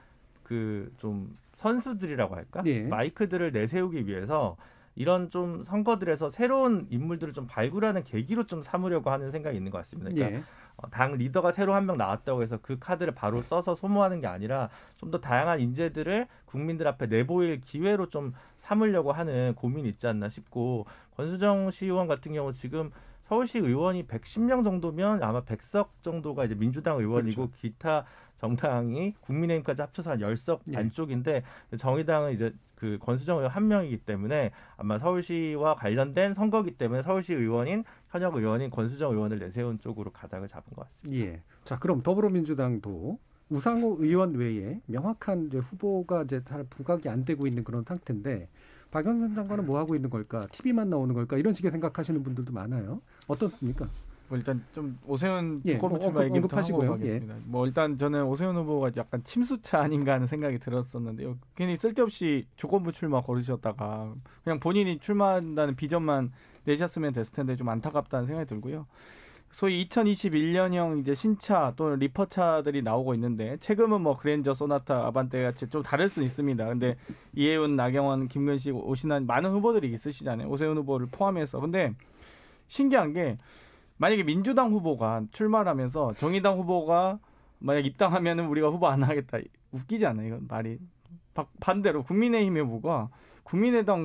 좀 선수들이라고 할까? 마이크들을 내세우기 위해서 이런 좀 선거들에서 새로운 인물들을 좀 발굴하는 계기로 좀 삼으려고 하는 생각이 있는 것 같습니다. 그러니까 당 리더가 새로 한 명 나왔다고 해서 그 카드를 바로 써서 소모하는 게 아니라 좀 더 다양한 인재들을 국민들 앞에 내보일 기회로 좀 삼으려고 하는 고민이 있지 않나 싶고 권수정 시의원 같은 경우 지금 서울시 의원이 110명 정도면 아마 100석 정도가 이제 민주당 의원이고 기타 정당이 국민의힘까지 합쳐서 한 10석 안쪽인데 정의당은 이제 권수정 의원 한 명이기 때문에 아마 서울시와 관련된 선거기 때문에 서울시 의원인 현역 의원인 권수정 의원을 내세운 쪽으로 가닥을 잡은 것 같습니다. 자, 그럼 더불어민주당도 우상호 의원 외에 명확한 이제 후보가 이제 잘 부각이 안 되고 있는 그런 상태인데 박영선 장관은 뭐 하고 있는 걸까? TV만 나오는 걸까? 이런 식의 생각하시는 분들도 많아요. 어떻습니까? 일단 좀 오세훈 후보 출마 얘기부터 하고 가겠습니다. 일단 저는 오세훈 후보가 약간 침수차 아닌가 하는 생각이 들었었는데요. 괜히 쓸데없이 조건부 출마 거르셨다가 그냥 본인이 출마한다는 비전만 내셨으면 됐을 텐데 좀 안타깝다는 생각이 들고요. 소위 2021년형 이제 신차 또는 리퍼차들이 나오고 있는데 최근은 그랜저, 소나타, 아반떼 같이 좀 다를 수는 있습니다. 근데 이혜훈, 나경원, 김근식, 오신환 많은 후보들이 있으시잖아요. 오세훈 후보를 포함해서. 근데 신기한 게 만약에 민주당 후보가 출마를 하면서 정의당 후보가 만약 입당하면은 우리가 후보 안 하겠다. 웃기지 않아요? 이건 말이. 반대로 국민의힘 후보가 국민의당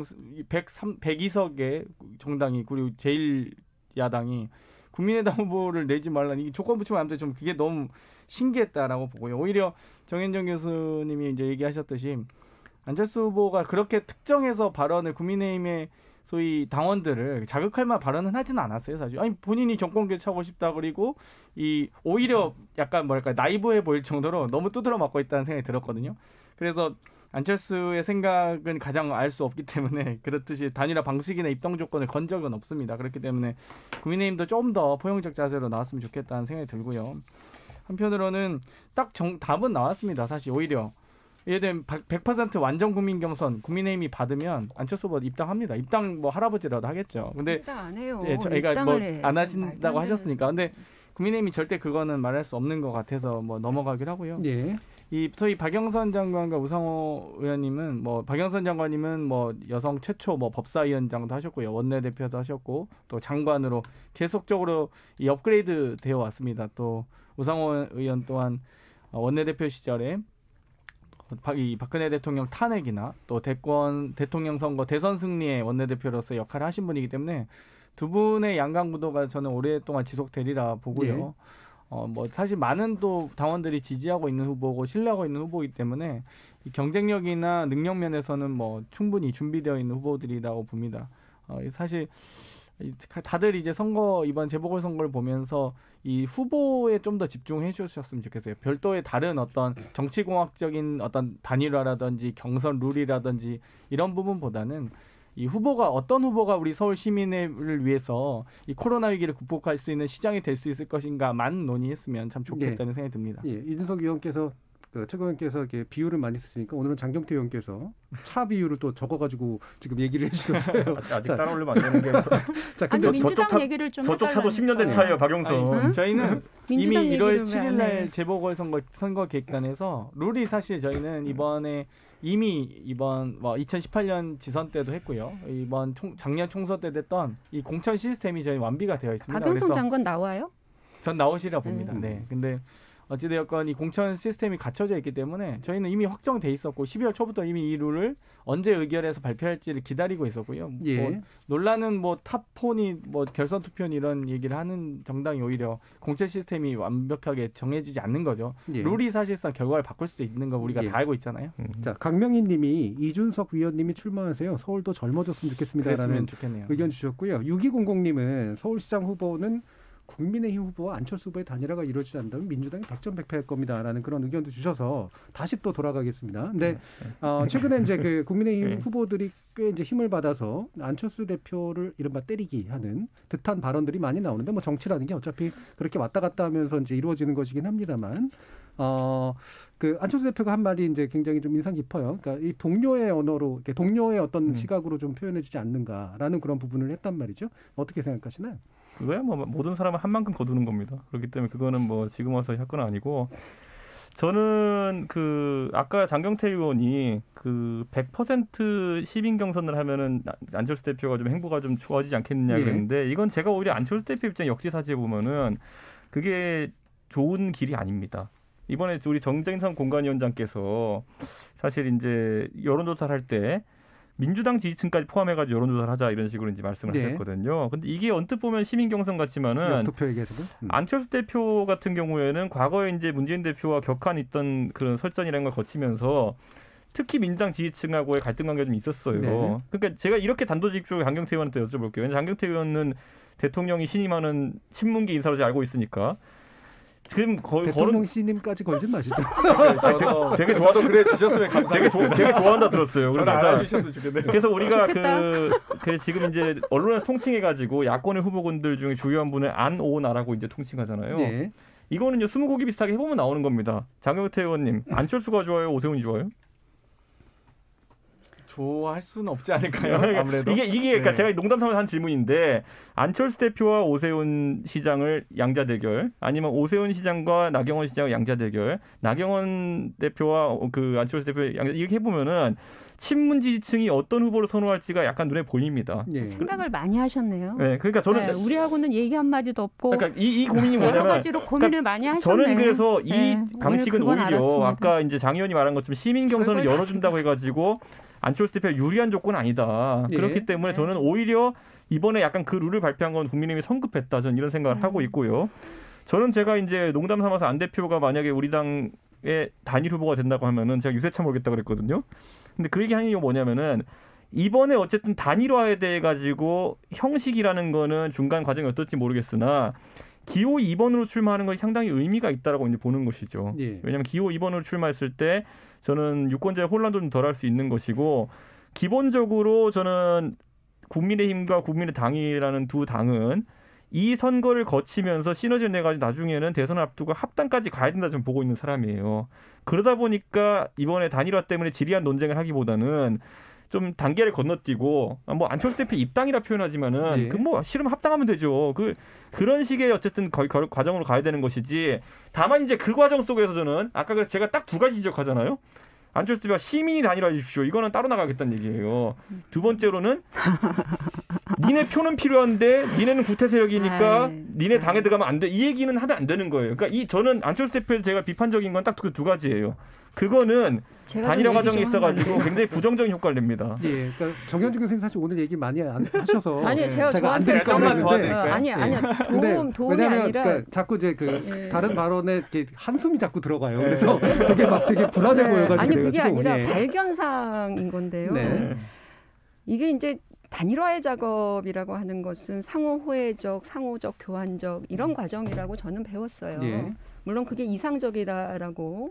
102석의 정당이 그리고 제1야당이 국민의당 후보를 내지 말라는 이 조건 붙이면 안 돼. 좀 그게 너무 신기했다라고 보고요. 오히려 정현정 교수님이 이제 얘기하셨듯이 안철수 후보가 그렇게 특정해서 발언을 국민의힘의 소위 당원들을 자극할 만한 발언은 하지는 않았어요, 사실. 아니 본인이 정권 교체하고 싶다 그리고 이 오히려 약간 뭐랄까 나이브해 보일 정도로 너무 두드러 맞고 있다는 생각이 들었거든요. 그래서 안철수의 생각은 가장 알 수 없기 때문에 그렇듯이 단일화 방식이나 입당 조건을 건 적은 없습니다. 그렇기 때문에 국민의힘도 좀 더 포용적 자세로 나왔으면 좋겠다는 생각이 들고요. 한편으로는 딱 답은 나왔습니다. 사실 오히려 예를 들면 100% 완전 국민 경선 국민의힘이 받으면 안철수 후보 입당합니다. 입당 뭐 할아버지라도 하겠죠. 근데 입당 안 해요. 예, 저희가 뭐 안 하신다고 하셨으니까. 근데 국민의힘이 절대 그거는 말할 수 없는 것 같아서 뭐 넘어가기로 하고요. 예. 이 소위 박영선 장관과 우상호 의원님은 뭐 박영선 장관님은 뭐 여성 최초 뭐 법사위원장도 하셨고요, 원내대표도 하셨고 또 장관으로 계속적으로 이 업그레이드 되어 왔습니다. 또 우상호 의원 또한 원내대표 시절에 이 박근혜 대통령 탄핵이나 또 대통령 선거 대선 승리의 원내대표로서 역할을 하신 분이기 때문에 두 분의 양강 구도가 저는 오랫동안 지속되리라 보고요. 네. 뭐 사실 많은 또 당원들이 지지하고 있는 후보고 신뢰하고 있는 후보이기 때문에 이 경쟁력이나 능력 면에서는 뭐 충분히 준비되어 있는 후보들이라고 봅니다. 사실 다들 이제 이번 재보궐선거를 보면서 이 후보에 좀 더 집중해 주셨으면 좋겠어요. 별도의 다른 어떤 정치공학적인 어떤 단일화라든지 경선 룰이라든지 이런 부분보다는 이 후보가 어떤 후보가 우리 서울 시민을 위해서 이 코로나 위기를 극복할 수 있는 시장이 될 수 있을 것인가만 논의했으면 참 좋겠다는 예. 생각이 듭니다. 예, 이준석 의원께서 최고위원께서 이렇게 비율을 많이 쓰시니까 오늘은 장경태 의원께서 차 비율을 또 적어가지고 지금 얘기를 해주셨어요. 아직 따라오려면 안 되는 게. 자, 근데 민주당 얘기를 좀 저쪽 차도 10년 된 차예요, 박영선. 아니, 저희는 이미 1월 7일 날 재보궐선거 계획단에서 룰이 사실 저희는 이번 2018년 지선 때도 했고요. 이번 작년 총선 때 됐던 이 공천 시스템이 저희 완비가 되어 있습니다. 박영선 장관 나와요? 전 나오시라 봅니다. 네. 근데 어찌되었건 이 공천 시스템이 갖춰져 있기 때문에 저희는 이미 확정돼 있었고 12월 초부터 이미 이 룰을 언제 의결해서 발표할지를 기다리고 있었고요. 예. 뭐 논란은 뭐 탑4니 뭐 결선 투표니 이런 얘기를 하는 정당이 오히려 공천 시스템이 완벽하게 정해지지 않는 거죠. 예. 룰이 사실상 결과를 바꿀 수도 있는 거 우리가 다 알고 있잖아요. 자, 강명희 님이 이준석 위원님이 출마하세요. 서울도 젊어졌으면 좋겠습니다라는 의견 주셨고요. 6200님은 서울시장 후보는 국민의힘 후보와 안철수 후보의 단일화가 이루어지지 않는다면 민주당이 백전백패할 겁니다라는 그런 의견도 주셔서 다시 또 돌아가겠습니다. 근데 최근에 이제 그 국민의힘 후보들이 꽤 이제 힘을 받아서 안철수 대표를 이른바 때리기 하는 듯한 발언들이 많이 나오는데 뭐 정치라는 게 어차피 그렇게 왔다 갔다 하면서 이제 이루어지는 것이긴 합니다만 그 안철수 대표가 한 말이 이제 굉장히 좀 인상 깊어요. 그러니까 이 동료의 언어로, 동료의 어떤 시각으로 좀 표현해주지 않는가라는 그런 부분을 했단 말이죠. 어떻게 생각하시나요? 그거야 뭐 모든 사람은 한 만큼 거두는 겁니다. 그렇기 때문에 그거는 뭐 지금 와서 할 건 아니고, 저는 그 아까 장경태 의원이 그 100% 시민 경선을 하면은 안철수 대표가 좀 행보가 좀 좋아지지 않겠느냐 그랬는데, 이건 제가 오히려 안철수 대표 입장 역지사지해 보면은 그게 좋은 길이 아닙니다. 이번에 우리 정쟁선 공관위원장께서 사실 이제 여론조사를 할 때 민주당 지지층까지 포함해가지고 여론조사를 하자 이런 식으로 이제 말씀을 하셨거든요. 근데 이게 언뜻 보면 시민 경선 같지만은 투표 얘기해서도 안철수 대표 같은 경우에는 과거에 이제 문재인 대표와 격한 있던 그런 설전이라는 걸 거치면서 특히 민주당 지지층하고의 갈등 관계가 좀 있었어요. 네. 그러니까 제가 이렇게 단도직입적으로 장경태 의원한테 여쭤볼게요. 왜냐하면 장경태 의원은 대통령이 신임하는 친문계 인사로 잘 알고 있으니까. 지금 대통령 씨님까지 걸진 마시죠. 되게 좋아도 그래 주셨으면 감사하겠습니다. 되게 좋아한다 들었어요. 저는 알아주셨으면 좋겠네요. 그래서 우리가 그래 지금 이제 언론에서 통칭해가지고 야권의 후보군들 중에 주요한 분을 안오나라고 이제 통칭하잖아요. 네. 이거는 이제 스무고기 비슷하게 해보면 나오는 겁니다. 장경태 의원님, 안철수가 좋아요, 오세훈이 좋아요? 좋아할 수는 없지 않을까요? 아무래도 이게 그러니까 제가 농담 삼아서 한 질문인데 안철수 대표와 오세훈 시장을 양자 대결 아니면 오세훈 시장과 나경원 시장의 양자 대결, 나경원 대표와 그 안철수 대표 양자 이렇게 해보면은 친문 지지층이 어떤 후보를 선호할지가 약간 눈에 보입니다. 생각을 많이 하셨네요. 네, 그러니까 저는 우리하고는 얘기 한 마디도 없고. 그러니까 이 고민이 뭐냐면 여러 가지로 고민을 많이 하셨네. 저는 그래서 이 방식은 오히려 알았습니다. 아까 이제 장 의원이 말한 것처럼 시민 경선을 열어준다고 해가지고 안철수 대표 유리한 조건은 아니다. 그렇기 때문에 저는 오히려 이번에 약간 그 룰을 발표한 건 국민의힘이 성급했다. 저는 이런 생각을 하고 있고요. 저는 제가 이제 농담 삼아서 안 대표가 만약에 우리 당의 단일 후보가 된다고 하면은 제가 유세차 몰겠다 그랬거든요. 근데 그 얘기 하는 이유가 뭐냐면은 이번에 어쨌든 단일화에 대해 가지고 형식이라는 거는 중간 과정이 어떨지 모르겠으나 기호 2번으로 출마하는 것이 상당히 의미가 있다라고 이제 보는 것이죠. 왜냐하면 기호 2번으로 출마했을 때 저는 유권자의 혼란도 좀 덜할 수 있는 것이고 기본적으로 저는 국민의힘과 국민의당이라는 두 당은 이 선거를 거치면서 시너지를 내가지고 나중에는 대선을 앞두고 합당까지 가야 된다 좀 보고 있는 사람이에요. 그러다 보니까 이번에 단일화 때문에 지리한 논쟁을 하기보다는 좀 단계를 건너뛰고 뭐 안철수 대표 입당이라 표현하지만은 그 뭐 싫으면 합당하면 되죠. 그런 식의 어쨌든 과정으로 가야 되는 것이지. 다만 이제 그 과정 속에서 저는 아까 그래서 제가 딱 두 가지 지적하잖아요. 안철수 대표가 시민이 단일화해 주십시오. 이거는 따로 나가겠다는 얘기예요. 두 번째로는 니네 표는 필요한데 니네는 구태 세력이니까 니네 당에 들어가면 안 돼. 이 얘기는 하면 안 되는 거예요. 그러니까 저는 안철수 대표에 제가 비판적인 건 딱 그 두 가지예요. 그거는 단일화 과정에 있어가지고 굉장히 부정적인 효과를 냅니다. 그러니까 정현준 교수님 사실 오늘 얘기 많이 안 하셔서 아니요, 제가 안 드릴까 했는데 아니요, 도움이 왜냐하면 아니라 그러니까 자꾸 이제 다른 발언에 한숨이 자꾸 들어가요. 그래서 되게 불안해 보여가지고 아니 그게 아니라 발견사항인 건데요. 이게 이제 단일화의 작업이라고 하는 것은 상호호혜적, 상호적, 교환적 이런 과정이라고 저는 배웠어요. 물론 그게 이상적이라고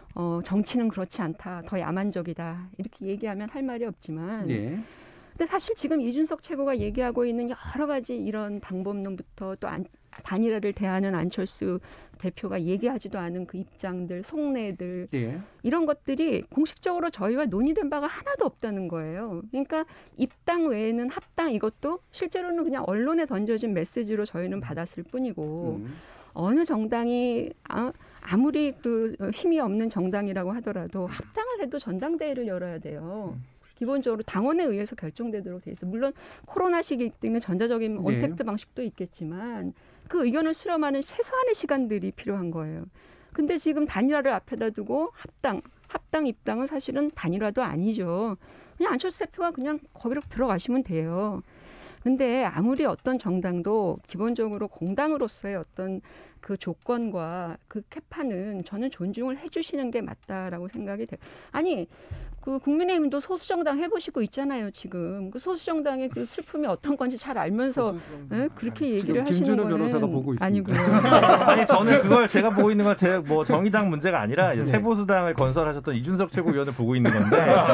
정치는 그렇지 않다, 더 야만적이다 이렇게 얘기하면 할 말이 없지만 근데 사실 지금 이준석 최고가 얘기하고 있는 여러 가지 이런 방법론부터 또 단일화를 대하는 안철수 대표가 얘기하지도 않은 그 입장들, 속내들 이런 것들이 공식적으로 저희와 논의된 바가 하나도 없다는 거예요. 그러니까 입당 외에는 합당 이것도 실제로는 그냥 언론에 던져진 메시지로 저희는 받았을 뿐이고 어느 정당이 아무리 그 힘이 없는 정당이라고 하더라도 합당을 해도 전당대회를 열어야 돼요. 기본적으로 당원에 의해서 결정되도록 돼 있어요. 물론 코로나 시기 때문에 전자적인 언택트 방식도 있겠지만 그 의견을 수렴하는 최소한의 시간들이 필요한 거예요. 근데 지금 단일화를 앞에다 두고 합당 입당은 사실은 단일화도 아니죠. 그냥 안철수 대표가 그냥 거기로 들어가시면 돼요. 근데 아무리 어떤 정당도 기본적으로 공당으로서의 어떤 그 조건과 그 캐파는 저는 존중을 해주시는 게 맞다라고 생각이 돼요. 아니 그 국민의힘도 소수정당 해보시고 있잖아요. 지금 그 소수정당의 그 슬픔이 어떤 건지 잘 알면서 그렇게 얘기를 하시는 거는 변호사가 보고 있습니다. 아니고요. 아니 저는 그걸 제가 보고 있는 건 제 뭐 정의당 문제가 아니라 이제 새보수당을 건설하셨던 이준석 최고위원을 보고 있는 건데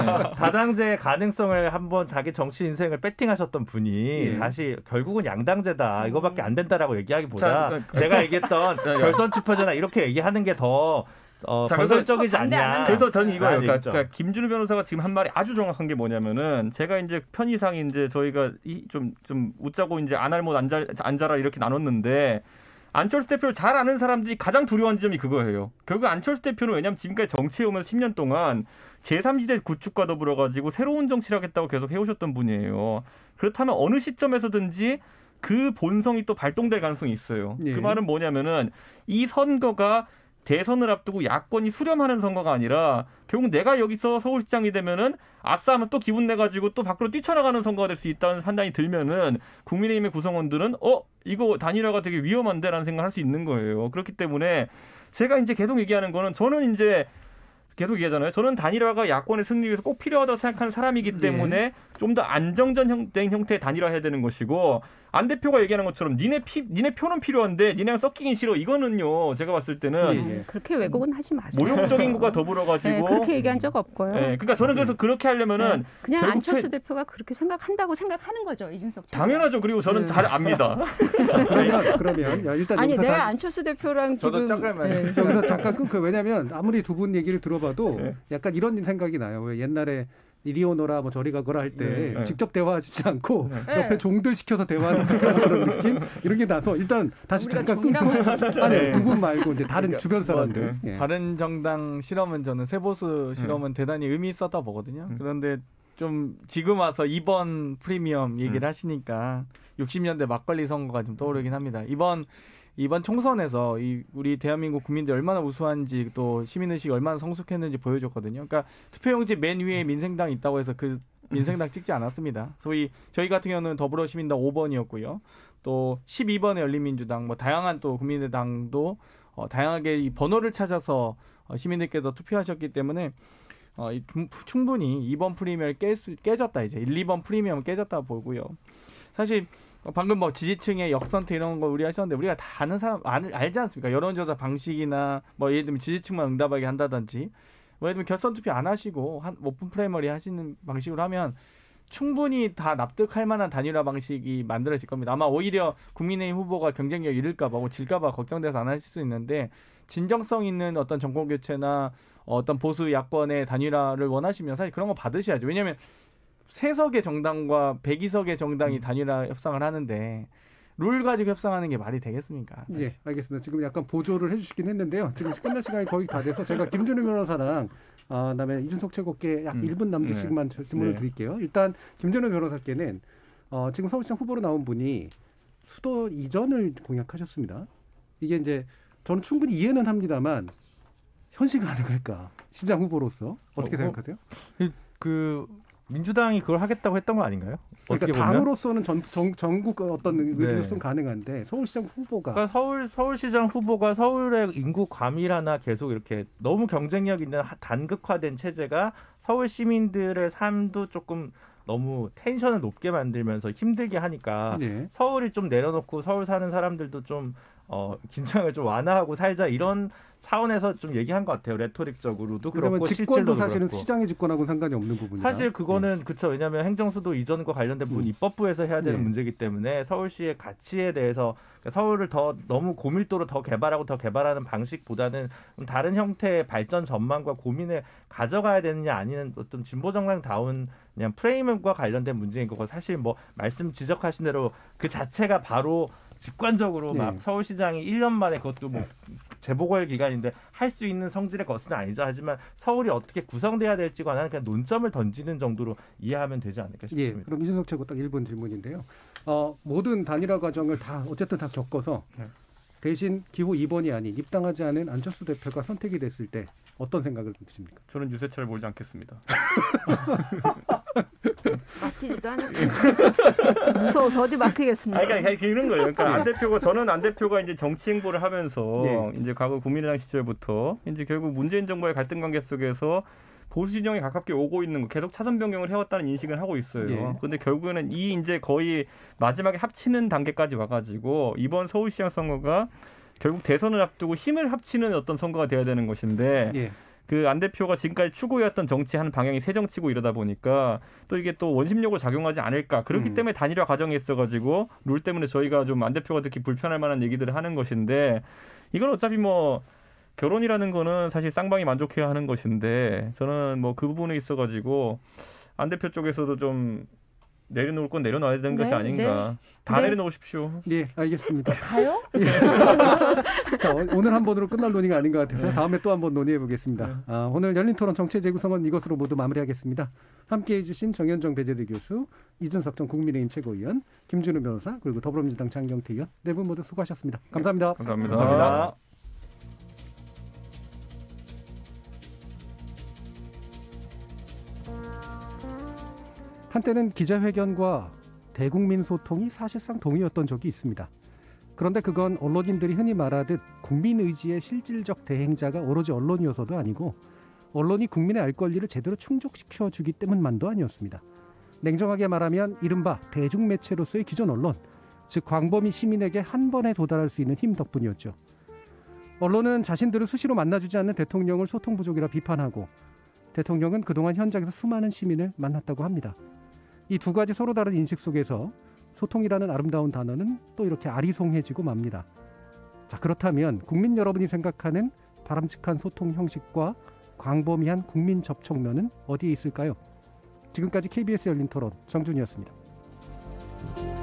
다당제의 가능성을 한번 자기 정치 인생을 배팅하셨던 분이 다시 결국은 양당제다 이거밖에 안 된다라고 얘기하기보다 제가 얘기했던 결선 투표제나 이렇게 얘기하는 게 더 건설적이지 않냐. 그래서 저는 이거예요. 그러니까 김준우 변호사가 지금 한 말이 아주 정확한 게 뭐냐면은 제가 이제 편의상 이제 저희가 좀 웃자고 이제 안 할 못 앉아라 이렇게 나눴는데 안철수 대표를 잘 아는 사람들이 가장 두려워하는 점이 그거예요. 결국 안철수 대표는 왜냐하면 지금까지 정치에 오면서 10년 동안 제3지대 구축과 더불어 가지고 새로운 정치를 하겠다고 계속 해오셨던 분이에요. 그렇다면 어느 시점에서든지 그 본성이 또 발동될 가능성이 있어요. 그 말은 뭐냐면은 이 선거가 대선을 앞두고 야권이 수렴하는 선거가 아니라 결국 내가 여기서 서울시장이 되면은 아싸 하면 또 기분 내가지고 또 밖으로 뛰쳐나가는 선거가 될 수 있다는 판단이 들면은 국민의힘의 구성원들은 이거 단일화가 되게 위험한데 라는 생각을 할 수 있는 거예요. 그렇기 때문에 제가 이제 계속 얘기하는 거는 저는 이제 계속 얘기하잖아요. 저는 단일화가 야권의 승리 위해서 꼭 필요하다고 생각하는 사람이기 때문에 좀 더 안정된 형태의 단일화해야 되는 것이고 안 대표가 얘기하는 것처럼 니네 표는 필요한데 니네랑 섞이긴 싫어. 이거는요. 제가 봤을 때는 그렇게 왜곡은 하지 마세요. 모욕적인 것과 더불어가지고 그렇게 얘기한 적 없고요. 그러니까 저는 그래서 그렇게 하려면은 그냥 안철수 대표가 그렇게 생각한다고 생각하는 거죠. 이준석 전. 당연하죠. 그리고 저는 잘 압니다. 그러면 일단 아니 내가 안철수 대표랑 지금 여기서 잠깐 끊고 왜냐하면 아무리 두 분 얘기를 들어봐도 약간 이런 생각이 나요. 왜 옛날에 이리 오너라 뭐 저리 가거라 할 때 직접 대화하지 않고 옆에 종들 시켜서 대화하는 그런 느낌 이런 게 나서 일단 다시 잠깐 끊고 아니 두 분 말고 이제 다른 그러니까 주변 사람들 다른 정당 실험은 저는 세보수 실험은 대단히 의미 있었다 보거든요. 그런데 좀 지금 와서 이번 프리미엄 얘기를 하시니까 60년대 막걸리 선거가 좀 떠오르긴 합니다. 이번 총선에서 우리 대한민국 국민들이 얼마나 우수한지 또 시민의식이 얼마나 성숙했는지 보여줬거든요. 그러니까 투표용지 맨 위에 민생당 있다고 해서 그 민생당 찍지 않았습니다. 소위 저희 같은 경우는 더불어시민당 5번이었고요. 또 12번의 열린민주당, 뭐 다양한 또 국민의당도 다양하게 이 번호를 찾아서 시민들께서 투표하셨기 때문에 충분히 이번 프리미엄을 깨졌다 이제 1, 2번 프리미엄은 깨졌다 보고요. 사실 방금 뭐 지지층의 역선택 이런 거 우리 하셨는데 우리가 다 아는 사람 알지 않습니까? 여론조사 방식이나 뭐 예를 들면 지지층만 응답하게 한다든지 뭐 예를 들면 결선 투표 안 하시고 한 오픈 프라이머리 하시는 방식으로 하면 충분히 다 납득할 만한 단일화 방식이 만들어질 겁니다. 아마 오히려 국민의힘 후보가 경쟁력 잃을까 봐, 질까 봐 걱정돼서 안 하실 수 있는데 진정성 있는 어떤 정권 교체나 어떤 보수 야권의 단일화를 원하시면 사실 그런 거 받으셔야죠. 왜냐하면 3석의 정당과 102석의 정당이 단일화 협상을 하는데 룰 가지고 협상하는 게 말이 되겠습니까? 예, 알겠습니다. 지금 약간 보조를 해주시긴 했는데요. 지금 끝날 시간이 거의 다 돼서 제가 김준우 변호사랑 그다음에 이준석 최고께 약 1분 남짓씩만 질문을 드릴게요. 일단 김준우 변호사께는 지금 서울시장 후보로 나온 분이 수도 이전을 공약하셨습니다. 이게 이제 저는 충분히 이해는 합니다만 현실 가능할까? 시장 후보로서 어떻게 생각하세요? 민주당이 그걸 하겠다고 했던 거 아닌가요? 그러니까 당으로서는 전국 어떤 의미로서는 가능한데 서울시장 후보가 그러니까 서울시장 후보가 서울의 인구 과밀화나 계속 이렇게 너무 경쟁력 있는 단극화된 체제가 서울 시민들의 삶도 조금 너무 텐션을 높게 만들면서 힘들게 하니까 서울이 좀 내려놓고 서울 사는 사람들도 좀 긴장을 좀 완화하고 살자 이런 차원에서 좀 얘기한 것 같아요. 레토릭적으로도 그렇고 직권도 사실은 시장의 직권하고는 상관이 없는 부분이다. 사실 그거는 그렇죠. 왜냐하면 행정수도 이전과 관련된 부분 입법부에서 해야 되는 문제이기 때문에 서울시의 가치에 대해서 서울을 더 너무 고밀도로 더 개발하는 방식보다는 다른 형태의 발전 전망과 고민을 가져가야 되느냐 아니면 어떤 진보 정당다운 그냥 프레임과 관련된 문제인 거고 사실 뭐 말씀 지적하신 대로 그 자체가 바로 직관적으로 막 서울시장이 1년 만에 그것도 뭐 재보궐 기간인데 할 수 있는 성질의 것은 아니죠. 하지만 서울이 어떻게 구성돼야 될지 관한 그냥 논점을 던지는 정도로 이해하면 되지 않을까 싶습니다. 그럼 이준석 최고 딱 1분 질문인데요. 모든 단일화 과정을 어쨌든 다 겪어서 대신 기호 2번이 아닌 입당하지 않은 안철수 대표가 선택이 됐을 때 어떤 생각을 드십니까? 저는 유세차를 몰지 않겠습니다. 맡기지도 않았고 무서워서 어디 맡기겠습니까? 그러니까 이런 거예요. 그러니까 저는 안 대표가 이제 정치 행보를 하면서 이제 과거 국민의당 시절부터 이제 결국 문재인 정부의 갈등 관계 속에서 보수 진영에 가깝게 오고 있는 거 계속 차선 변경을 해왔다는 인식을 하고 있어요. 그런데 결국에는 이제 거의 마지막에 합치는 단계까지 와가지고 이번 서울시장 선거가 결국 대선을 앞두고 힘을 합치는 어떤 선거가 돼야 되는 것인데 그 안 대표가 지금까지 추구해왔던 정치하는 방향이 새 정치고 이러다 보니까 또 이게 또 원심력으로 작용하지 않을까. 그렇기 때문에 단일화 과정이 있어가지고 룰 때문에 저희가 좀 안 대표가 특히 불편할 만한 얘기들을 하는 것인데 이건 어차피 뭐 결혼이라는 거는 사실 쌍방이 만족해야 하는 것인데 저는 뭐 그 부분에 있어가지고 안 대표 쪽에서도 좀 내려놓을 건 내려놔야 되는 것이 아닌가. 다 내려놓으십시오. 네, 알겠습니다. 가요? 자, 오늘 한 번으로 끝날 논의가 아닌 것 같아서 다음에 또 한 번 논의해 보겠습니다. 오늘 열린 토론 정치의 재구성은 이것으로 모두 마무리하겠습니다. 함께해 주신 정현정 배재대 교수, 이준석 전 국민의힘 최고위원, 김준우 변호사, 그리고 더불어민주당 장경태 의원 네 분 모두 수고하셨습니다. 감사합니다. 감사합니다. 한때는 기자회견과 대국민 소통이 사실상 동의였던 적이 있습니다. 그런데 그건 언론인들이 흔히 말하듯 국민 의지의 실질적 대행자가 오로지 언론이어서도 아니고 언론이 국민의 알 권리를 제대로 충족시켜주기 때문만도 아니었습니다. 냉정하게 말하면 이른바 대중매체로서의 기존 언론, 즉 광범위 시민에게 한 번에 도달할 수 있는 힘 덕분이었죠. 언론은 자신들을 수시로 만나주지 않는 대통령을 소통 부족이라 비판하고 대통령은 그동안 현장에서 수많은 시민을 만났다고 합니다. 이 두 가지 서로 다른 인식 속에서 소통이라는 아름다운 단어는 또 이렇게 아리송해지고 맙니다. 자, 그렇다면 국민 여러분이 생각하는 바람직한 소통 형식과 광범위한 국민 접촉면은 어디에 있을까요? 지금까지 KBS 열린 토론 정준이었습니다.